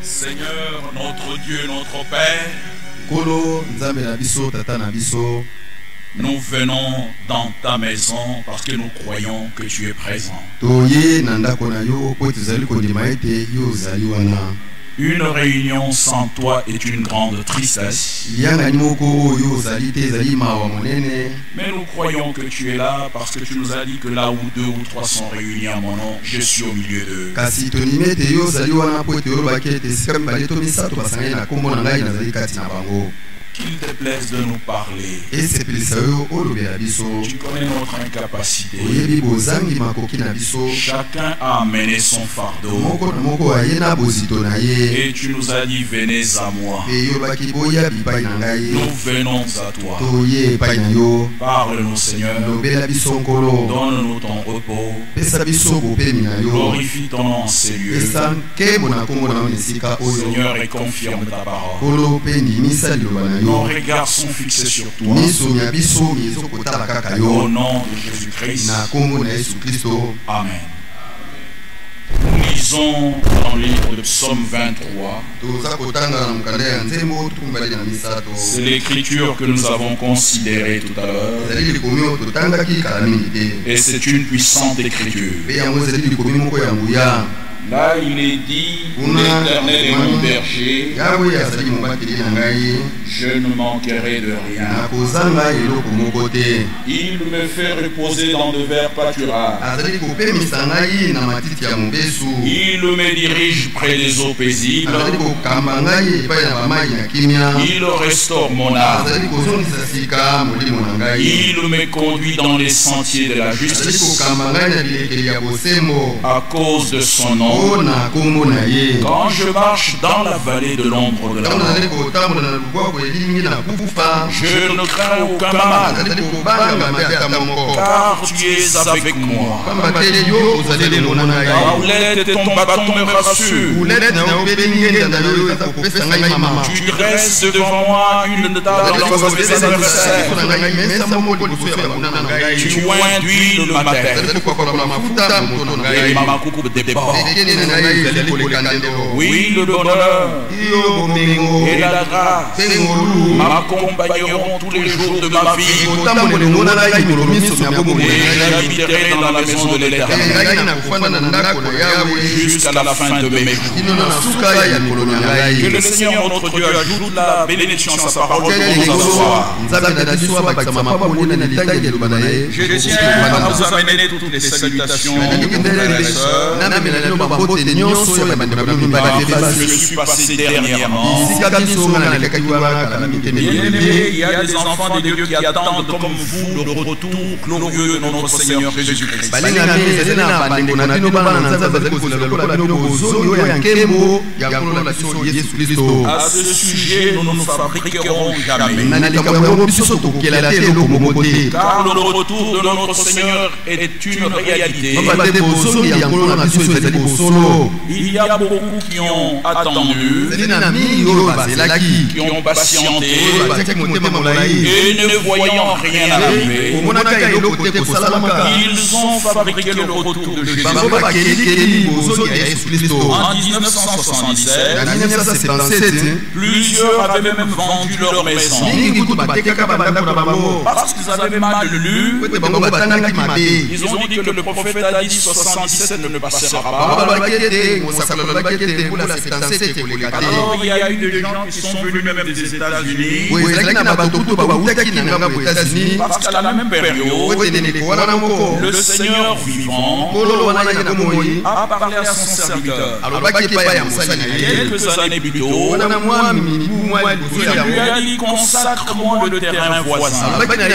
Seigneur, notre Dieu, notre Père, nous venons dans ta maison parce que nous croyons que tu es présent. Une réunion sans toi est une grande tristesse. Mais nous croyons que tu es là parce que tu nous as dit que là où 2 ou 3 sont réunis à mon nom, je suis au milieu d'eux. Qu'il te plaise de nous parler. Tu connais notre incapacité. Chacun a amené son fardeau. Et tu nous as dit, venez à moi. Nous venons à toi. Parle-nous, Seigneur. Donne-nous ton repos. Glorifie ton nom en ces lieux. Seigneur, et confirme ta parole. Nos regards sont fixés sur toi. Au nom de Jésus-Christ. Amen. Nous lisons dans le livre de Psaume 23. C'est l'écriture que nous avons considérée tout à l'heure. Et c'est une puissante écriture. Là, il est dit, l'Éternel est mon berger, je ne manquerai de rien. Il me fait reposer dans de verts pâturages. Il me dirige près des eaux paisibles. Il restaure mon âme. Il me conduit dans les sentiers de la justice à cause de son nom. Quand je marche dans la vallée de l'ombre de la mort, je ne crains aucun mal, car tu es avec moi. Ta houlette et ton bâton me rassurent. Tu dresses devant moi une table en face de mes adversaires. Tu oins d'huile ma tête et ma coupe déborde. Oui, le bonheur et la grâce m'accompagneront tous les jours de ma vie. Et j'habiterai dans la maison de l'Éternel jusqu'à la fin de mes jours. Que le Seigneur notre Dieu ajoute la bénédiction à sa parole pour nous asseoir. Je tiens à vous amener toutes les salutations, frères et sœurs. Je suis passé dernièrement. Bien-aimés, il y a des enfants de Dieu qui attendent comme vous le retour glorieux de notre Seigneur Jésus-Christ. À ce sujet, nous ne nous fabriquerons jamais. Car le retour de notre Seigneur est une réalité. Il y a beaucoup qui ont attendu, qui ont patienté, et ne voyant rien arriver, ils ont fabriqué le retour de Jésus. En 1977, plusieurs avaient même vendu leur maison parce qu'ils avaient mal lu. Ils ont dit que le prophète a dit 77 ne passera pas. Alors il y a eu des gens qui sont venus même des États-Unis parce qu'à la même période, le Seigneur vivant a parlé à son serviteur. Quelques années plus tôt, il lui a dit consacre-moi le terrain voisin.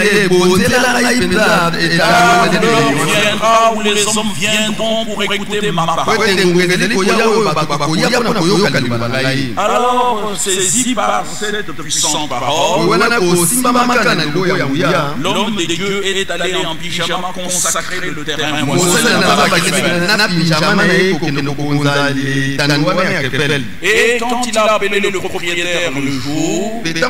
L'heure viendra où les hommes viendront pour écouter ma parole. Alors, saisi par cette puissante parole, l'homme de Dieu est allé en pyjama consacrer le terrain voisin. Et quand il a appelé le propriétaire le jour, le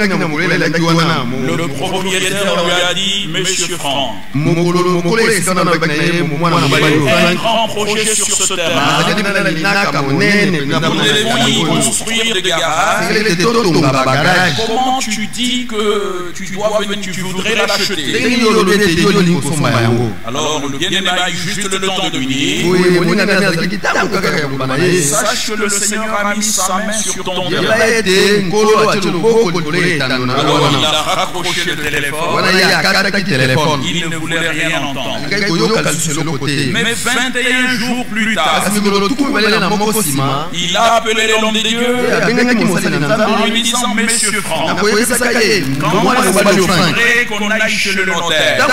propriétaire lui a dit, Monsieur Franck, un grand projet sur ce terrain. Nous devons y construire des garages. Comment tu dis que tu voudrais l'acheter? Alors le bien-aimé a eu juste le temps de lui dire, sache que le Seigneur a mis sa main sur ton cœur. Alors il a raccroché le téléphone. Il ne voulait rien entendre. Mais 21 jours plus tard, il a appelé l'homme de Dieu en lui disant, Monsieur Franck, j'aimerais qu'on aille chez le notaire.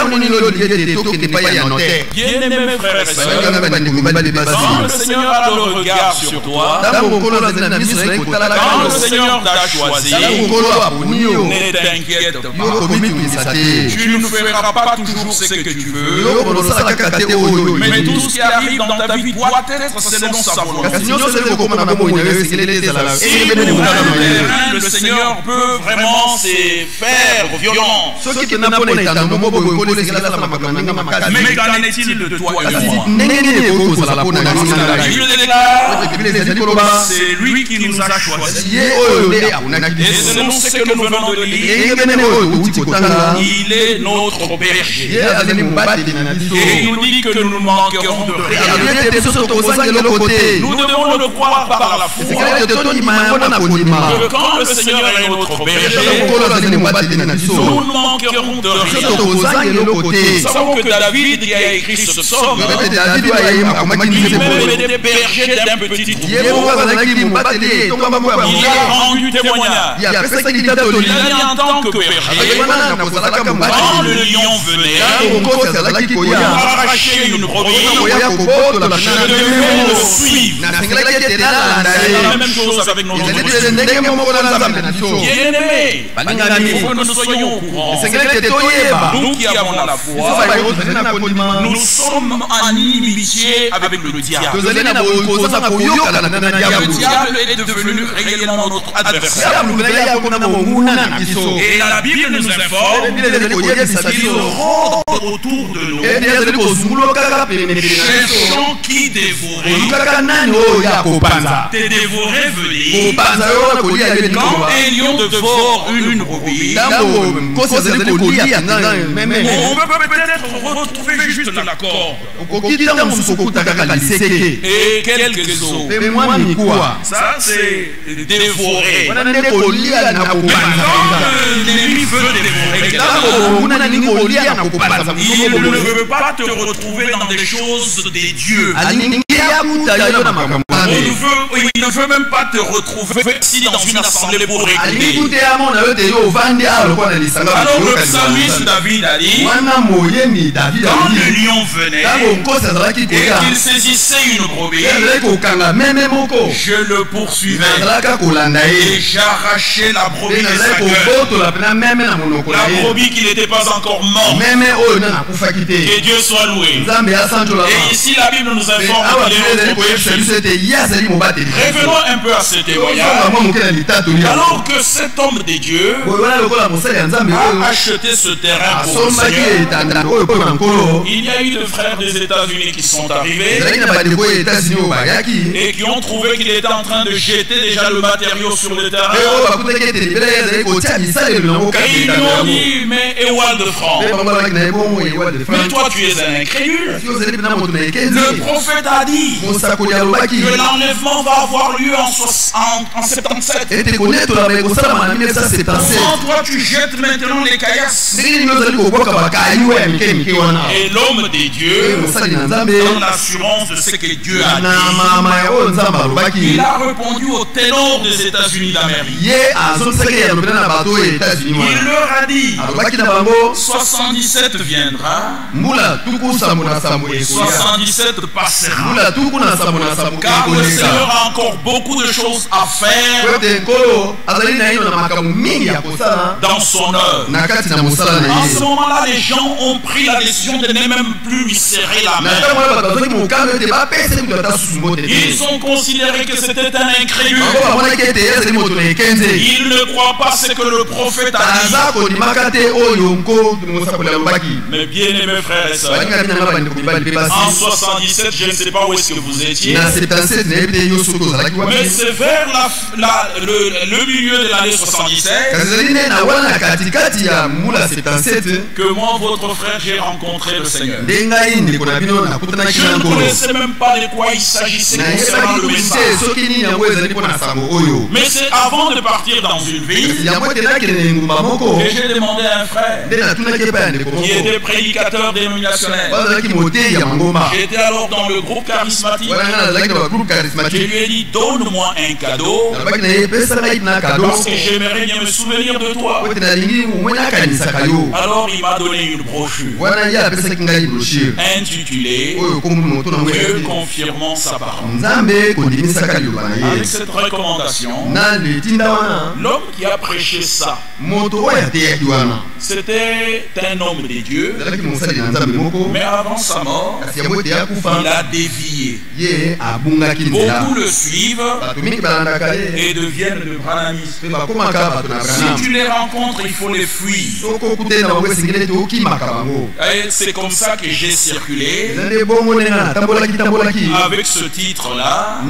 Bien-aimé frère et sœur, quand le Seigneur a le regard sur toi, quand le Seigneur t'a choisi, ne t'inquiète pas. Tu ne feras pas toujours ce que tu veux, mais tout ce qui arrive dans ta vie doit être selon sa volonté. Et le Seigneur peut vraiment se faire violence. Mais qu'en est-il de toi et de moi? C'est lui qui nous a choisis. Et selon ce que nous venons de lire, il est notre berger. Et il nous dit que nous ne manquerons de rien. Nous devons le croire par la foi. Que quand le Seigneur est notre berger, nous ne manquerons de rien. Nous savons que David qui a écrit ce psaume, lui-même était berger d'un petit troupeau. Il a rendu témoignage. Il a dit en tant que berger, quand le lion venait, il a arraché une brebis, je devais le suivre. C'est la même chose avec nos enfants. Bien-aimés, il faut que nous soyons au courant. Nous qui avons la foi, nous sommes en inimitié avec le diable. Le diable est devenu réellement notre adversaire. Et la Bible nous informe qu'il rôde autour de nous, cherchant qui dévorer. Te dévorer veut dire quand un lion dévore une brebis, on peut peut-être retrouver juste la corde et quelques os. Ça c'est dévorer. Quand l'ennemi veut dévorer, il ne veut pas te retrouver dans des choses des dieux. Il ne veut même pas te retrouver ici dans une assemblée pour écouter. Alors le psalmiste David a dit, quand le lion venait et qu'il saisissait une brebis, je le poursuivais et j'arrachais la brebis de sa gueule. La brebis qui n'était pas encore morte. Que Dieu soit loué. Et ici la Bible nous informe qu'il est notre berger. Revenons un peu à ce témoignage. Alors que cet homme de Dieu a acheté ce terrain pour le Seigneur, il y a eu des frères des États-Unis qui sont arrivés et qui ont trouvé qu'il était en train de jeter déjà le matériau sur le terrain. Et ils lui ont dit, mais Ewald de France, mais toi tu es un incrédule. Le prophète a dit que l'enlèvement va avoir lieu en 77. Sans toi tu jettes maintenant les caillasses. Et l'homme des dieux, en assurance de ce que Dieu a dit, il a répondu au ténor des États-Unis d'Amérique. Il leur a dit, 77 viendra, 77 passera, car le Seigneur a encore beaucoup de choses à faire dans son œuvre. En ce moment-là, les gens ont pris la décision de ne même plus lui serrer la main. Ils ont considéré que c'était un incrédule. Ils ne croient pas ce que le prophète a dit. Mais bien aimés frères et sœurs, en 77, je ne sais pas où est-ce que vous étiez, mais c'est vers le milieu de l'année 77 que moi, votre frère, j'ai rencontré le Seigneur. Je ne connaissais même pas de quoi il s'agissait concernant le message. Mais c'est avant de partir dans une ville que j'ai demandé à un frère qui était prédicateur dénominationnel. J'étais alors dans le groupe charismatique. Je lui ai dit, donne-moi un cadeau parce que j'aimerais bien me souvenir de toi. Alors il m'a donné une brochure intitulée Dieu confirmant sa parole. Avec cette recommandation, l'homme qui a prêché ça, c'était un homme de Dieu, mais avant sa mort, il a dévié. Beaucoup le suivent et deviennent de branamistes. Si tu les rencontres, il faut les fuir. Et c'est comme ça que j'ai circulé avec ce titre-là,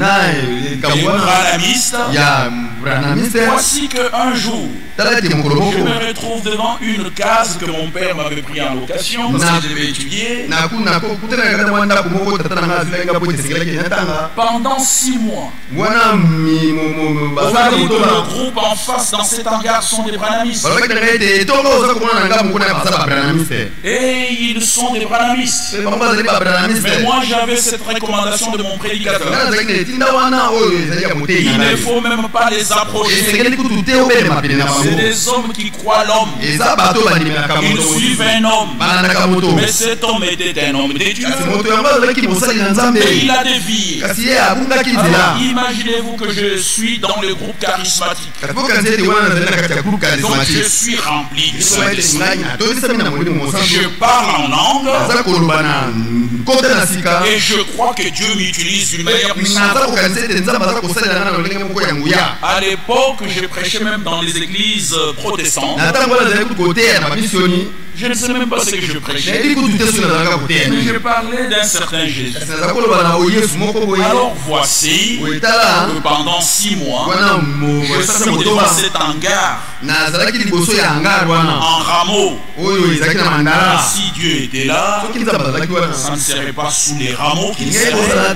branamiste. Voici qu'un jour, je me retrouve devant une case que mon père m'avait pris en location parce que je devais étudier. Pendant 6 mois, le groupe en face dans cet hangar sont des branamistes. Et ils sont des branamistes. Mais moi j'avais cette recommandation de mon prédicateur. Il ne faut même pas les approcher. C'est des hommes qui croient l'homme. Ils suivent un homme. Mais cet homme était un homme de Dieu. Et il a dévié. Alors imaginez-vous que je suis dans le groupe charismatique. Donc je suis rempli du Saint-Esprit. Je parle en langue. Et je crois que Dieu m'utilise d'une manière puissante. À l'époque, je prêchais même dans les églises protestantes. Je ne sais même pas ce que je prêchais. Mais je parlais d'un certain Jésus. Alors voici que pendant 6 mois, je suis devant cet hangar en rameau. Si Dieu était là, ça ne serait pas sous les rameaux qu'il serait.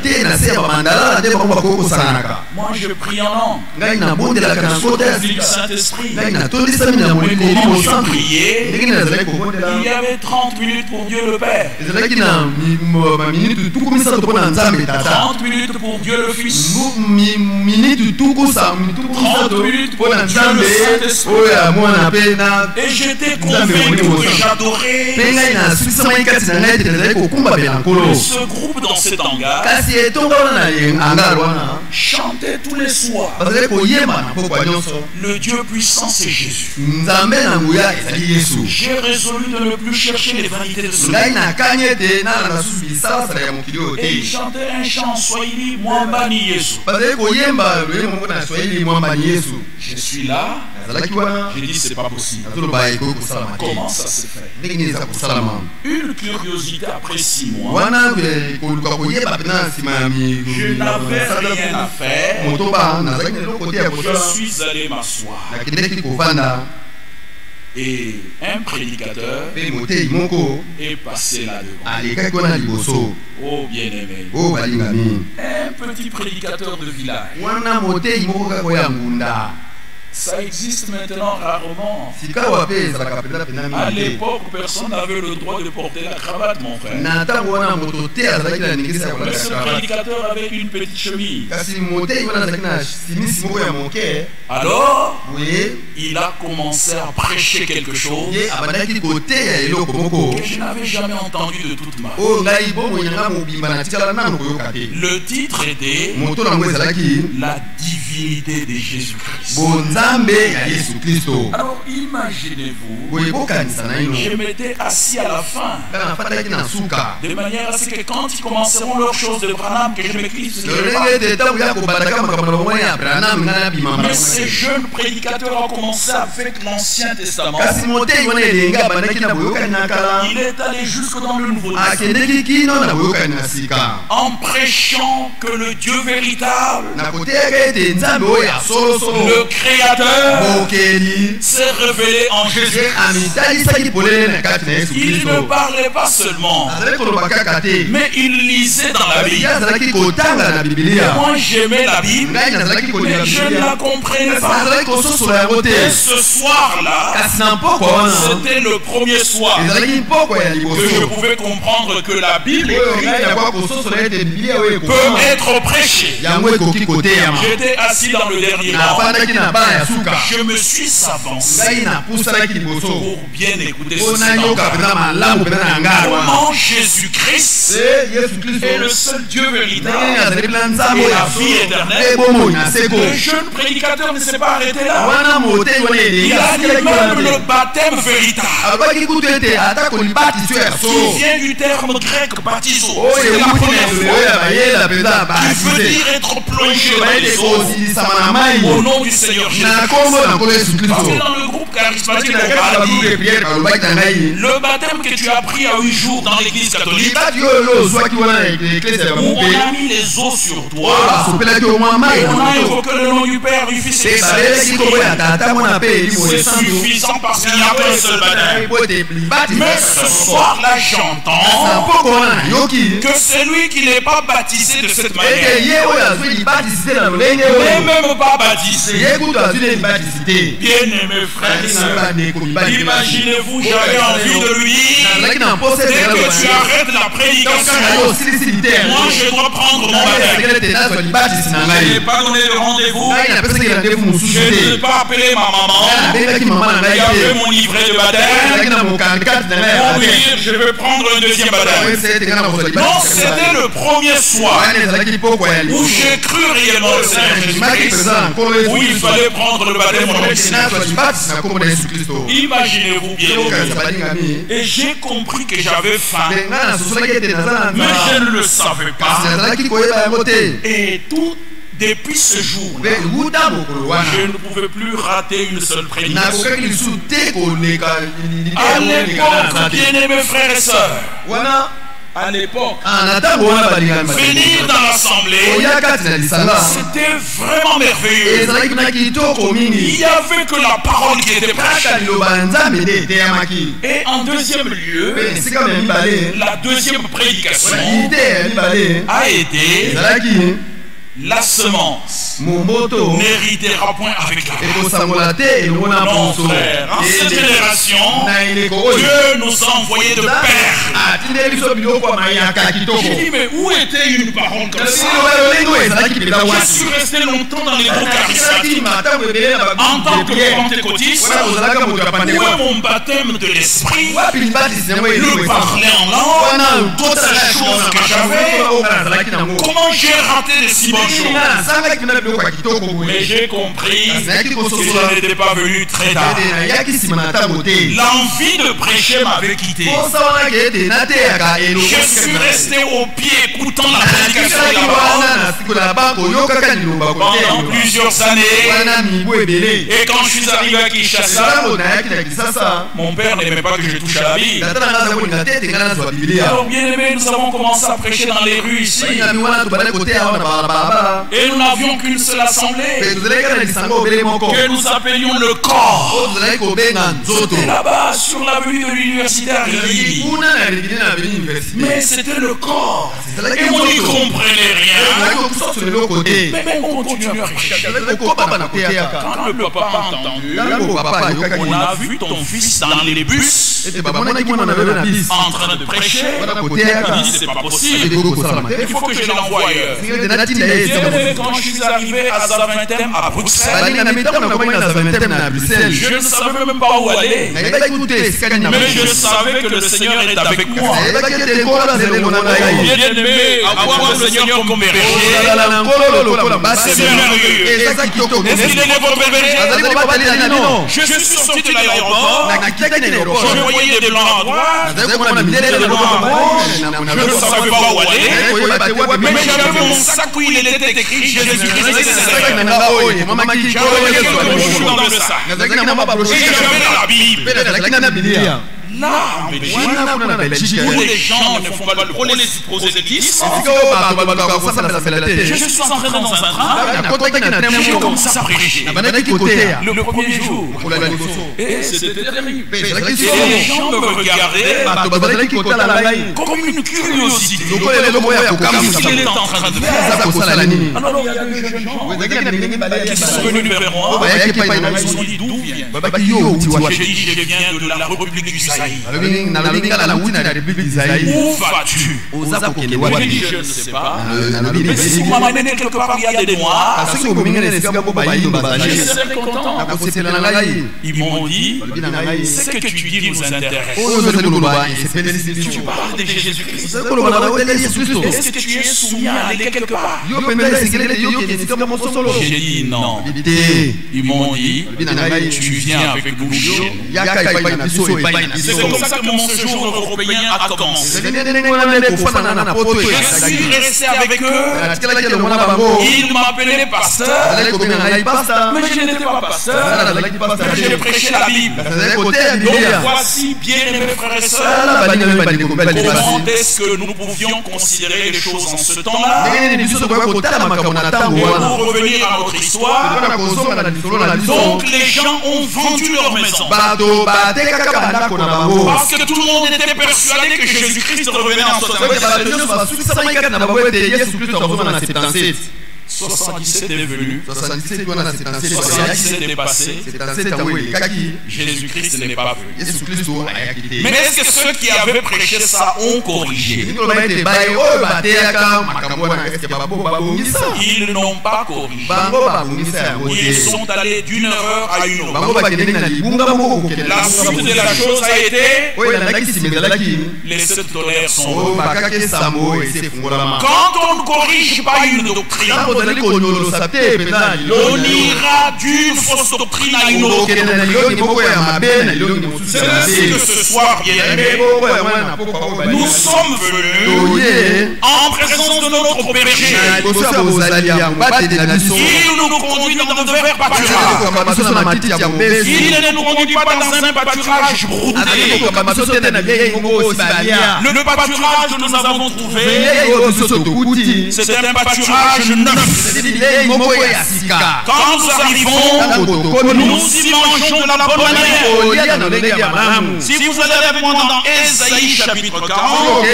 Moi je prie en langue. Je prie le Saint-Esprit. Comment je priais, il y avait 30 minutes pour Dieu le Père, 30 minutes pour Dieu le Fils, 30 minutes pour Dieu le Saint-Esprit. Et j'étais convaincu que j'adorais ce groupe dans cet hangar. Chantait tous les soirs. Le Dieu puissant c'est Jésus. J'ai résolu de ne plus chercher les vanités de ce monde. Et il chantait un chant en Swahili, Mwambani Yesu. Je suis là. J'ai dit c'est pas possible. Comment ça s'est fait? Une curiosité après 6 mois. Je n'avais rien à faire. Je suis allé m'asseoir. Et un prédicateur est passé là-devant. Oh bien-aimé, un petit prédicateur de village. Ça existe maintenant rarement. À l'époque, personne n'avait le droit de porter la cravate, mon frère. Le seul prédicateur avec une petite chemise. Alors, il a commencé à prêcher quelque chose que je n'avais jamais entendu de toute ma vie. Le titre était La divinité de Jésus-Christ. Alors imaginez-vous, je m'étais assis à la fin, de manière à ce que quand ils commenceront leurs choses de Branham, que je m'éclipse. Mais ce jeune prédicateur a commencé avec l'Ancien Testament. Il est allé jusque dans le Nouveau Testament en prêchant que le Dieu véritable, le Créateur, s'est révélé en Jésus. Il ne parlait pas seulement, mais il lisait dans la Bible. Et moi j'aimais la Bible, mais je ne la comprenais pas. Et ce soir-là, c'était le premier soir que je pouvais comprendre que la Bible peut être prêchée. J'étais assis dans le dernier rang. Je me suis avancé pour bien écouter ceci. Comment Jésus-Christ est le seul Dieu véritable et la vie éternelle. Le jeune prédicateur ne s'est pas arrêté là. Il a dit même le baptême véritable, qui vient du terme grec baptizo. C'est la première fois, qui veut dire être plongé dans les eaux au nom du Seigneur Jésus. Parce que dans le groupe charismatique, on m'a dit, le baptême que tu as pris à 8 jours dans l'église catholique, où on a mis les eaux sur toi, et on a évoqué le nom du Père, du Fils et du Saint-Esprit. C'est suffisant parce qu'il n'y a pas un seul baptême. Mais ce soir-là, j'entends que celui qui n'est pas baptisé de cette manière, n'est même pas baptisé. Bien-aimés frères et sœurs, imaginez-vous, j'avais envie de lui dire, dès que tu arrêtes la prédication, moi je dois prendre mon baptême. Je n'ai pas donné de rendez-vous, je n'ai pas appelé ma maman, il y avait mon livret de baptême, pour lui dire je vais prendre un deuxième baptême. Non, c'était le premier soir où j'ai cru réellement le Seigneur Jésus-Christ, où il fallait prendre le baptême au nom du Seigneur. Imaginez-vous bien, et j'ai compris que j'avais faim, mais je ne le savais pas. Et tout depuis ce jour, je ne pouvais plus rater une seule prédication. À l'époque, bien-aimés frères et sœurs, à l'époque, venir dans l'assemblée, c'était vraiment merveilleux. Il n'y avait que la parole qui était prêchée. Et en deuxième lieu, la deuxième prédication a été la semence n'héritera point avec la terre. Non, frère, en cette génération, Dieu nous a envoyé de perles. J'ai dit, mais où était une parole comme ça? Je suis resté longtemps dans les groupes charismatiques en tant que pentecôtiste. Où est mon baptême de l'esprit? Le parler en langue, toutes ces choses que j'avais. Comment j'ai raté des si bonnes choses? Mais j'ai compris que je n'étais pas venu très tard. L'envie de prêcher m'avait quitté. Je suis resté au pied écoutant la prédication de la parole pendant plusieurs années. Et quand je suis arrivé à Kinshasa, mon père n'aimait pas que je touche à la Bible. Alors bien aimé, nous avons commencé à prêcher dans les rues ici. Et nous n'avions qu'une une seule assemblée que nous appelions le corps. Et là-bas, sur l'avenue de l'université Hariri. Mais c'était le corps. Et on n'y comprenait rien. Mais on continue à rechercher. Quand le papa a entendu, on a vu ton fils dans les bus en train de prêcher. Il dit c'est pas possible. Il faut que je l'envoie ailleurs. Quand je suis arrivé à Zaventem à Bruxelles, je ne savais même pas où aller. Mais je savais que le Seigneur est avec moi. Bien aimé, avoir le Seigneur comme berger, c'est merveilleux. Est-ce qu'il est votre berger? Je suis sorti de l'aéroport, je voyais des blancs à droite, je ne savais pas où aller, mais j'avais mon sac où il était écrit Jésus-Christ. J'avais dans le sac. Et j'avais la Bible. Là, en Belgique, où les gens ne font pas le prosélytisme, je suis entré dans un train, j'ai commencé à prêcher. Le premier jour. Et c'était terrible. Et les gens me regardaient comme une curiosité. Comme s'il était en train de faire. Alors il y a des jeunes gens qui sont venus vers moi. Ils se sont dit d'où vient. J'ai dit je viens de la République du Zaïre. Où vas-tu? Je ne sais pas. Mais si vous m'amenez quelque part il y a des mois, je serai content. Ils m'ont dit, ce que tu dis nous intéresse. Tu parles de Jésus-Christ. Est-ce que tu es soumis à aller quelque part? J'ai dit non. Ils m'ont dit, tu viens avec nous. C'est comme ça que mon séjour européen a commencé. Je suis resté avec eux. Ils m'appelaient pasteur. Mais je n'étais pas pasteur. Je prêchais la Bible. Donc voici, bien aimés frères et sœurs, comment est-ce que nous pouvions considérer les choses en ce temps-là? Pour revenir à notre histoire, donc les gens ont vendu leur maison. Parce que tout le monde était persuadé que Jésus-Christ revenait en 77. 77 est venu, 77 est passé, Jésus-Christ n'est pas venu. Mais est-ce que ceux qui avaient prêché ça ont corrigé? Ils n'ont pas corrigé. Ils sont allés d'une erreur à une autre. La suite de la chose a été, les sept tonnerres sont hauts. Quand on ne corrige pas une doctrine, on ira d'une fausse doctrine à une autre. C'est ainsi que ce soir, bien aimé, nous sommes venus en présence de notre berger. Il nous conduit dans de verts pâturages. Il ne nous conduit pas dans un pâturage brouté. Le pâturage que nous avons trouvé, c'est un pâturage neuf. Quand nous arrivons, nous y mangeons de la bonne manière. Si vous allez avec moi dans Ésaïe chapitre 40,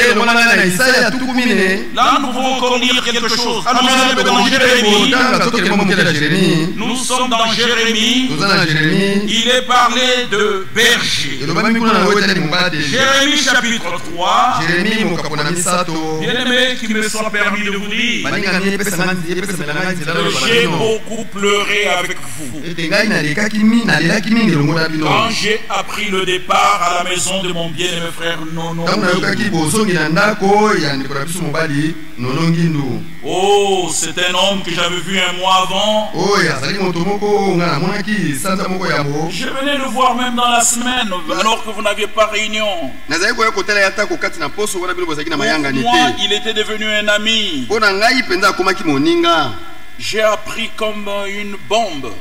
là nous pouvons encore lire quelque chose. Dans Jérémie, nous sommes dans Jérémie. Il est parlé de berger. Jérémie chapitre 3. Bien aimé, qu'il me soit permis de vous dire, j'ai beaucoup pleuré avec vous. Quand j'ai appris le départ à la maison de mon bien-aimé frère Nono. Oh, c'est un homme que j'avais vu un mois avant. Je venais le voir même dans la semaine, alors que vous n'aviez pas réunion. Moi, il était devenu un ami. J'ai appris comme une bombe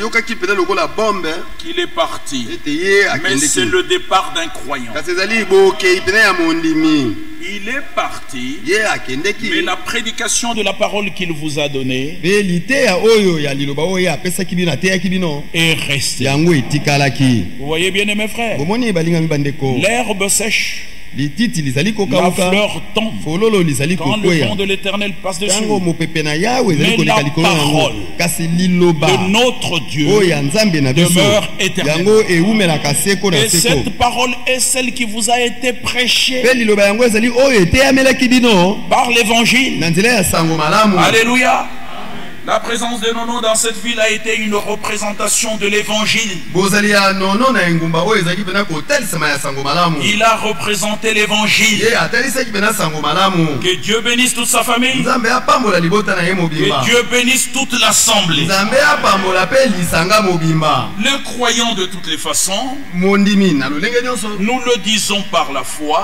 qu'il est parti. Mais c'est le départ d'un croyant. Il est parti, mais la prédication de la parole qu'il vous a donnée est restée. Vous voyez bien, mes frères, l'herbe sèche, la fleur tombe quand le vent de l'Éternel passe dessus. Mais la parole de notre Dieu demeure éternelle. Et cette parole est celle qui vous a été prêchée par l'évangile. Alléluia. La présence de Nono dans cette ville a été une représentation de l'évangile. Il a représenté l'évangile. Que Dieu bénisse toute sa famille. Que Dieu bénisse toute l'assemblée. Le croyant de toutes les façons, nous le disons par la foi,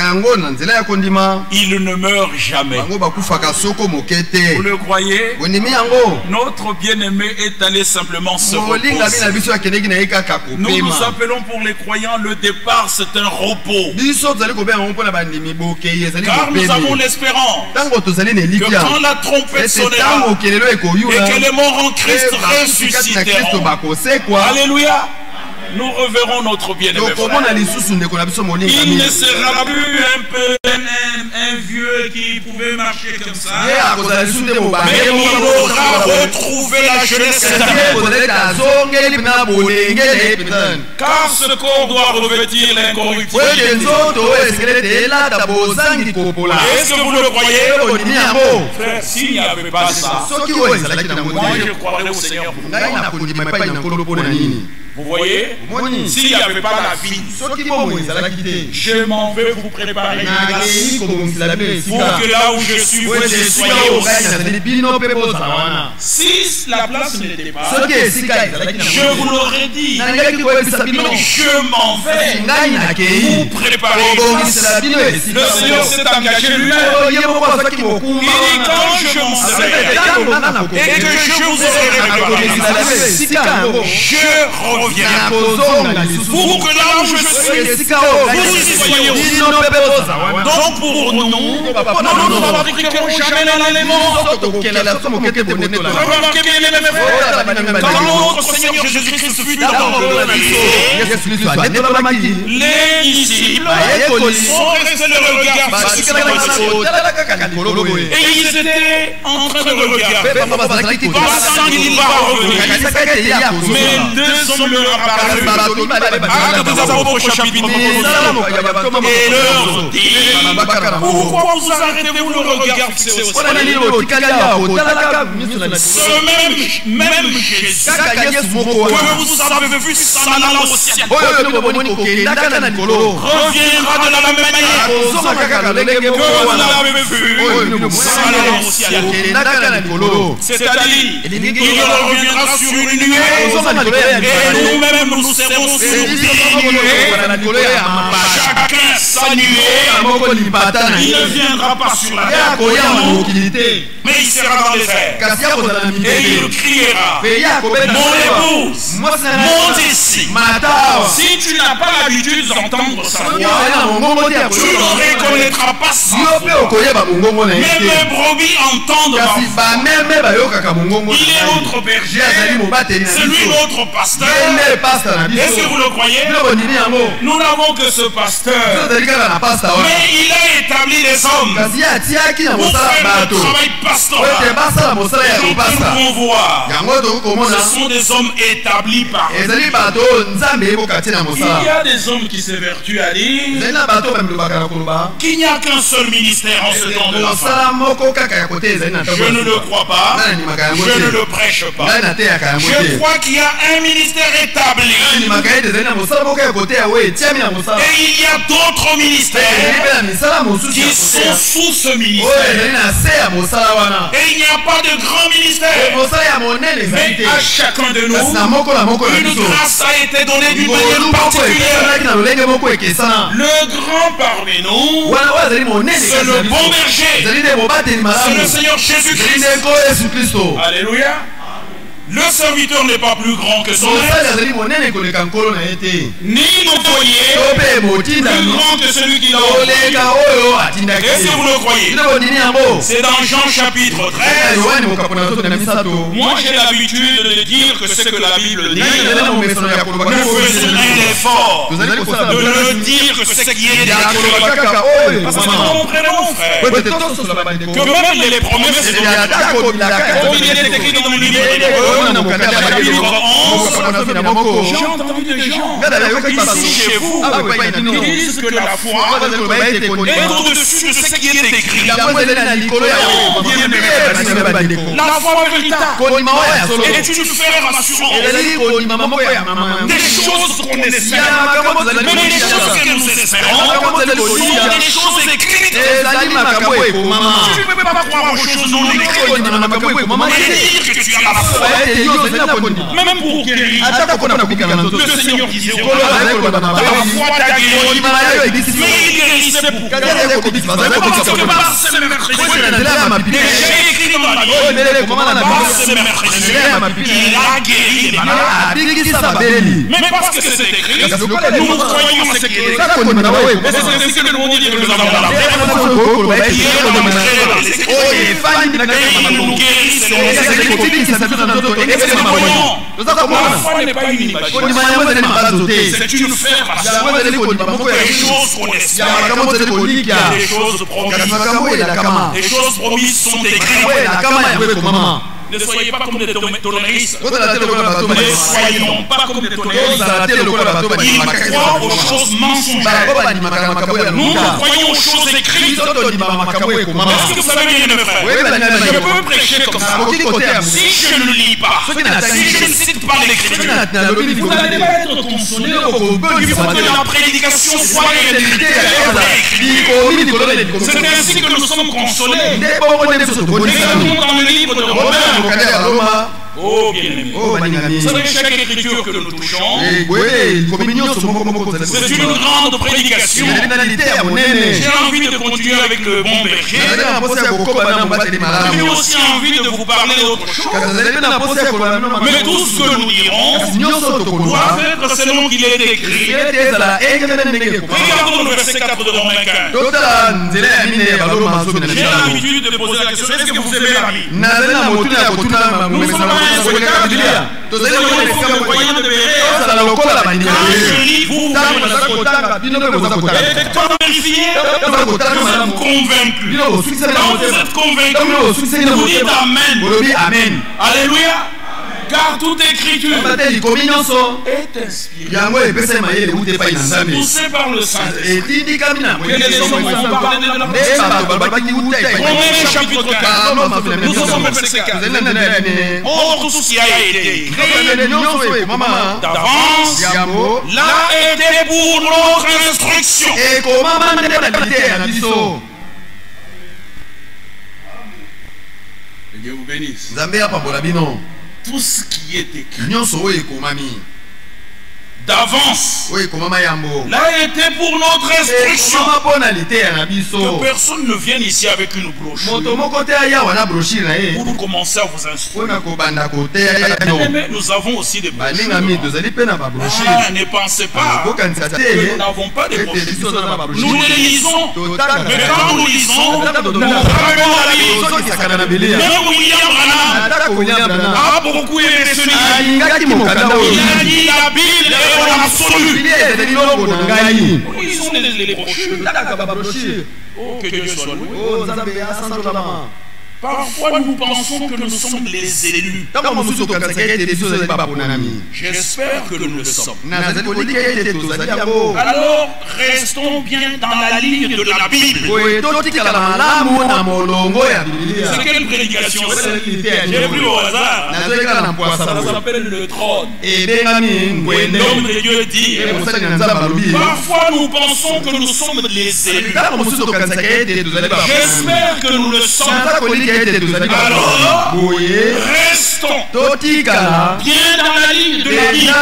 il ne meurt jamais. Vous le croyez? Notre bien-aimé est allé simplement se reposer. Nous nous appelons pour les croyants le départ, c'est un repos. Car nous avons l'espérance que quand la trompette sonnera et que les morts en Christ ressusciteront, alléluia, nous reverrons notre bien-aimé frère. Il ne sera plus un vieux qui pouvait marcher comme ça, mais il aura retrouvé la jeunesse éternelle. Car ce corps doit revêtir l'incorruptibilité. Est-ce que vous le croyez? Frère, s'il n'y avait pas ça, moi je croirais au Seigneur. Vous voyez, s'il n'y avait pas la vie, je m'en vais vous préparer pour que là où je suis, vous y soyez aussi. Si la place n'était pas, je vous l'aurais dit, mais je m'en vais vous préparer. Le Seigneur s'est engagé lui-même. Il dit quand je m'en serai et que je vous aurai préparé, je reviens. Pour que là où je suis, vous y soyez aussi. Donc pour nous, nous ne fabriquerons jamais l'élément. Remarquez bien les mêmes frères. Quand notre Seigneur Jésus-Christ fut dans le les disciples sont restés le regard fixé sur et ils étaient en train de regarder. Pensant qu'il va revenir. Mais deux hommes leur apparurent. Actes des Apôtres chapitre 1 et leur dit: pourquoi vous arrêtez-vous le regard fixé au ciel? Ce même Jésus que vous avez vu s'en allant au ciel reviendra de la même manière que vous l'avez vu s'en allant au ciel. C'est-à-dire, il reviendra sur une nuée et nous-mêmes nous serons sur des nuées, chacun sa nuée. Il ne viendra pas sur la terre, mais il sera dans les airs et il criera: mon épouse, monte ici. Si tu n'as pas l'habitude d'entendre sa voix, tu ne reconnaîtras pas sa voix. Même les brebis entendent ma voix. Il est notre berger, c'est lui notre pasteur. Est-ce que vous le croyez? Nous n'avons que ce pasteur, mais il a établi les hommes pour faire le travail pastoral. Ce sont des hommes établis par eux. Il y a des hommes qui s'évertuent à dire qu'il n'y a qu'un seul ministère en ce temps de la femme. Je ne le crois pas, je ne le prêche pas. Je crois qu'il y a un ministère établi et il y a d'autres ministères qui sont sous ce ministère. Et il n'y a pas de grand ministère, mais à chacun de nous une grâce a été donnée d'une manière particulière. Le grand parmi nous, c'est le bon berger, c'est le Seigneur Jésus-Christ. Alléluia. Le serviteur n'est pas plus grand que son maître, ni l'employé plus grand que celui qui l'a envoyé. Et si vous le croyez, c'est dans Jean chapitre 13. Moi j'ai l'habitude de dire que ce que la Bible dit, nous faisons un effort de le dire que ce qui est écrit. Parce que comprenons, frère, que même les promesses de Dieu, comme il est écrit dans le livre de Hébreux, j'ai entendu des gens ici chez vous qui disent que la foi est au-dessus de ce qui est écrit. La foi véritable est une ferme assurance des choses qu'on espère, même des choses que nous espérons, sont des choses écrites. Tu ne peux pas croire aux choses non écrites et dire que tu as la foi. Même pour guérir, le Seigneur disait la foi t'a guéri, mais il guérissait pour parce que par ce mercredi, j'ai écrit dans la Bible, par ce mercredi, il a guéri les malades. Mais parce que c'est écrit, nous croyons ce qui est écrit. Et c'est ainsi que nous dit que nous avons la paix qui est entrée dans les Écritures. Et il nous guérit selon les Écritures. La foi n'est pas une image. C'est une ferme assurance. Des choses qu'on espère, des choses promises. Les choses promises sont écrites. Ne soyez pas comme des tonneristes. Ne soyons pas comme des tonneristes. Ils croient aux choses mensongères. Nous croyons aux choses écrites. Est-ce que vous savez bien, mes frères, je peux prêcher comme ça. Si je ne lis pas, si je ne cite pas l'écriture, vous n'allez pas être consolé. Il faut que la prédication soit réalité. C'est ainsi que nous sommes consolés. Regardons dans le livre de Romains. Oh bien-aimé, vous savez, chaque écriture que nous touchons, c'est une grande prédication. J'ai envie de continuer avec le bon berger. J'ai aussi envie de vous parler d'autre chose. Mais tout ce que nous dirons doit être selon qu'il est écrit. Regardons le verset 4 de Romains 15. J'ai l'habitude de poser la question, est-ce que vous aimez la Bible? Nous sommes pas un spectacle. Quand je lis, vous êtes convaincus. Quand vous êtes convaincus, vous dites Amen. Alléluia. Car toute écriture est inspirée, poussée par le Saint-Esprit. Quel est le moment où on parle de la Romains chapitre 4, nous sommes au verset 4. Or, tout ce qui a été écrit d'avance l'a été pour notre instruction. Que Dieu vous bénisse. Tout ce qui est écrit d'avance l'a été pour notre instruction. Que personne ne vienne ici avec une brochure pour commencer à vous instruire. Mais nous avons aussi des brochures. Ne pensez pas que nous n'avons pas de brochures. Nous les lisons. Mais quand nous lisons, nous regardons la Bible. Même William Branham a beaucoup aimé ce livre. Il a dit la Bible est l'absolu. Ils ont les brochures. Oh, que Dieu soit loué. Parfois nous pensons que nous sommes les élus. J'espère que nous le sommes. Alors restons bien dans la ligne de la Bible. C'est quelle prédication? J'ai pris au hasard. Ça s'appelle le trône. L'homme de Dieu dit. Parfois nous pensons que nous sommes les élus. J'espère que nous le sommes. Alors, restons restons bien dans la ligne de la Bible.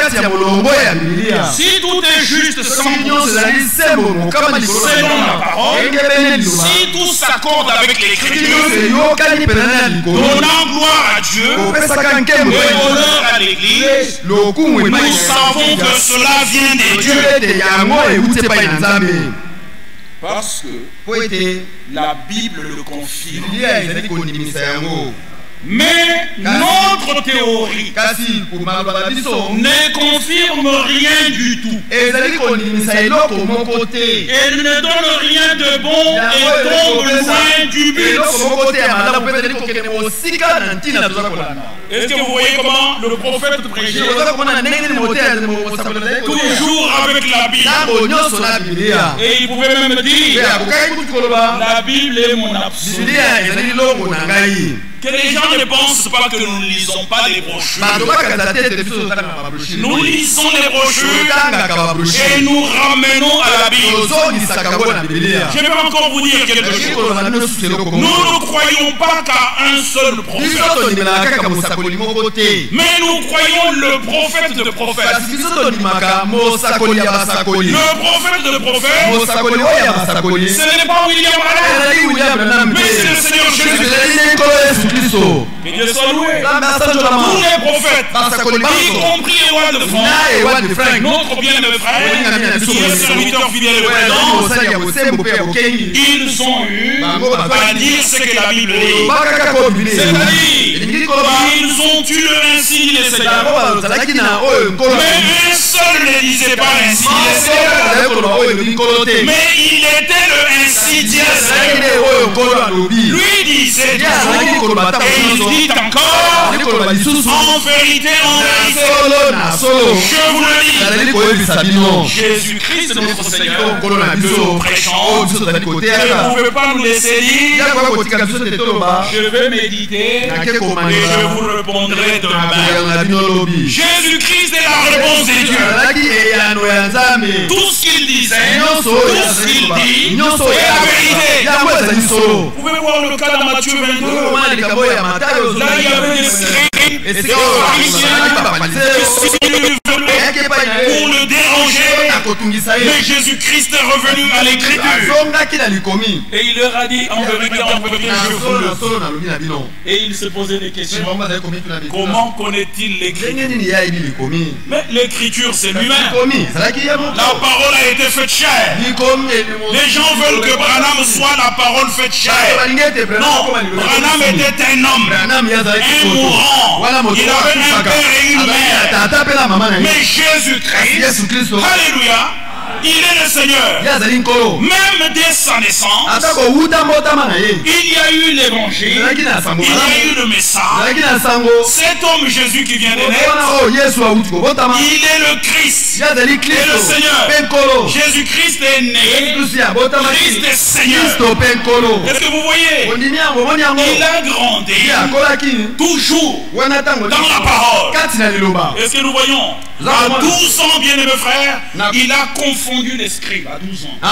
Si tout est juste selon la parole, si tout s'accorde avec l'Écriture, donnant gloire à Dieu et honneur à l'Église, nous savons que cela vient de Dieu. Parce que la Bible le confirme. Mais notre théorie ne confirme rien du tout. Elle ne donne rien de bon et tombe loin du but. Est-ce que vous voyez comment le prophète prêchait? Toujours avec la Bible. Et il pouvait même dire, la Bible est mon absolu. Que les gens ne pensent pas que nous ne lisons pas les brochures. Nous lisons les brochures et nous ramenons à la Bible. Je vais encore vous dire quelque chose. Nous ne croyons pas qu'à un seul prophète. Mais nous croyons le prophète de prophètes. Le prophète de prophètes, ce n'est pas William Branham, mais c'est le Seigneur Jésus-Christ. Que Dieu soit loué. Tous les prophètes, y compris Édouard de Franck, notre bien-aimé frère, qui est serviteur fidèle et président, ils ont eu à dire ce que la Bible dit. C'est-à-dire, ils ont eu ainsi les Seigneurs. Mais un seul ne disait pas ainsi les Seigneurs. Mais il était le ainsi Dieu. Lui disait toujours. Et il dit encore, en vérité, je vous le dis, Jésus-Christ notre Seigneur, que nous prêchons, vous ne pouvez pas nous laisser dire, je vais méditer et je vous répondrai demain. Jésus-Christ est la réponse de Dieu. Tout ce qu'il disait, tout ce qu'il dit, est la vérité. Vous pouvez voir le cas dans Matthieu 22. Là, il y avait des scribes et des pharisiens pour le déranger. Mais Jésus-Christ est revenu à l'Écriture. Et il leur a dit, en vérité, je vous le dis. Et il se posait des questions. Comment connaît-il l'Écriture? Mais l'Écriture, c'est lui-même. La parole a été faite chair. Les gens veulent que Branham soit la parole faite chair. Non, Branham était un homme, un mourant. Il avait un père et une mère. Mais Jésus-Christ, alléluia, il est le Seigneur. Même dès sa naissance, il y a eu l'évangile, il y a eu le message. Cet homme Jésus qui vient de naître, il est le Christ, et le Seigneur. Jésus-Christ est né, Christ est Seigneur. Est-ce que vous voyez? Il a grandi toujours dans la parole. Est-ce que nous voyons? À 12 ans, bien-aimé frère, il a confondu les scribes à 12 ans.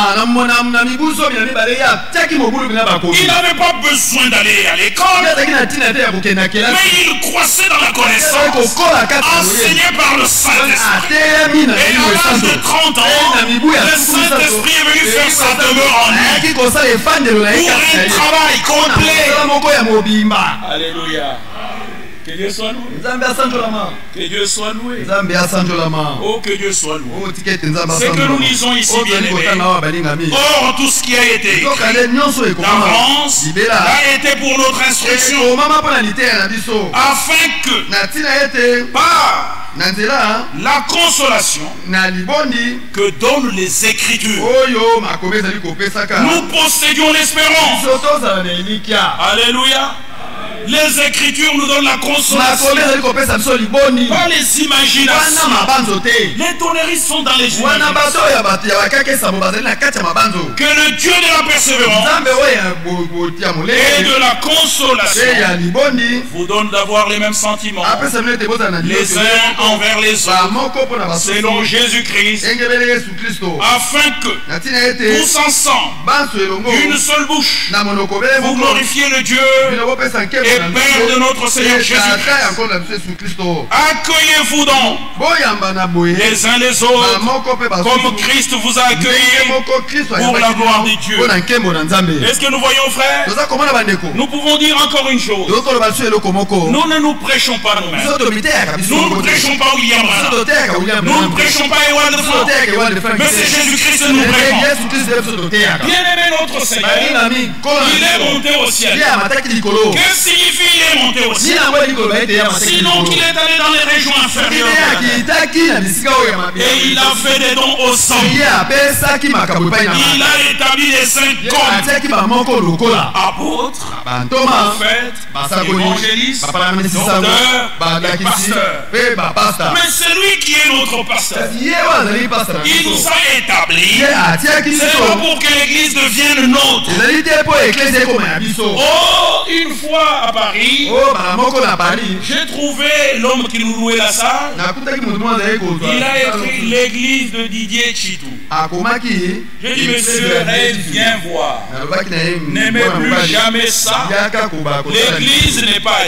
Il n'avait pas besoin d'aller à l'école, mais il croissait dans la connaissance, enseigné par le Saint-Esprit. Et à l'âge de 30 ans, le Saint-Esprit est venu faire sa demeure en lui pour un travail complet. Alléluia. Que Dieu soit loué. Que Dieu soit loué. Oh, que Dieu soit loué. C'est que nous lisons ici, bien-aimés. Or, tout ce qui a été écrit d'avance a été pour notre instruction, afin que, par la consolation que donnent les Écritures, nous possédions l'espérance. Alléluia. Les Écritures nous donnent la consolation, pas les imaginations. Les tonneristes sont dans les imaginations. Que le Dieu de la persévérance et de la consolation vous donne d'avoir les mêmes sentiments les uns envers les autres, selon Jésus-Christ, afin que tous ensemble, d'une seule bouche, vous glorifiez le Dieu et et Père de notre Seigneur Jésus-Christ. Accueillez-vous donc les uns les autres comme Christ vous a accueillis pour la gloire de Dieu. Est-ce que nous voyons, frère? Nous pouvons dire encore une chose. Nous ne nous prêchons pas nous-mêmes. Nous ne prêchons pas William Branham. Nous ne prêchons pas Ewan de Fort. Mais c'est Jésus-Christ que nous prêchons. Bien-aimé notre Seigneur, il est monté au ciel. Que signifie il est monté au ciel? Sinon qu'il est allé dans les régions inférieures. Et il a fait des dons aux hommes. Il a établi les 5 cônes. Apôtres, prophètes, évangélistes, docteurs et pasteurs. Mais c'est lui qui est notre pasteur. Il nous a établis. C'est pas pour que l'église devienne nôtre. Oh, une fois à Paris, j'ai trouvé l'homme qui nous louait la salle. Il a écrit l'église de Didier Chitou. J'ai dit, monsieur, viens voir. N'aimez plus jamais ça. L'église n'est pas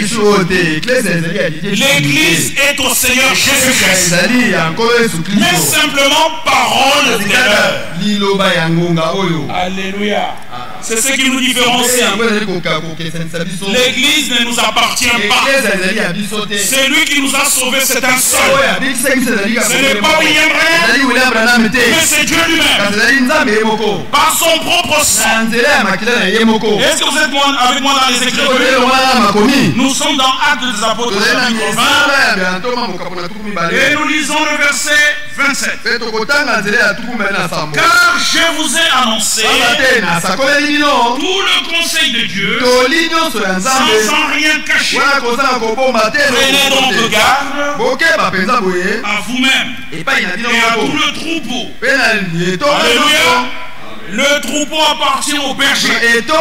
l'église est au Seigneur Jésus-Christ. Mais simplement parole d'erreur. Alléluia. C'est ce qui nous différencie. L'église ne nous appartient pas. C'est lui qui nous a sauvés, c'est un seul. Ce n'est pas William Branham, mais c'est Dieu lui-même. Par son propre sang. Est-ce que vous êtes avec moi dans les Écritures? Nous sommes dans Actes des Apôtres, chapitre 20. Et nous lisons le verset 27. Car je vous ai annoncé tout le conseil de Dieu sans en rien cacher. Prenez donc garde à vous-même et à tout le troupeau. Alléluia. Le troupeau appartient au berger.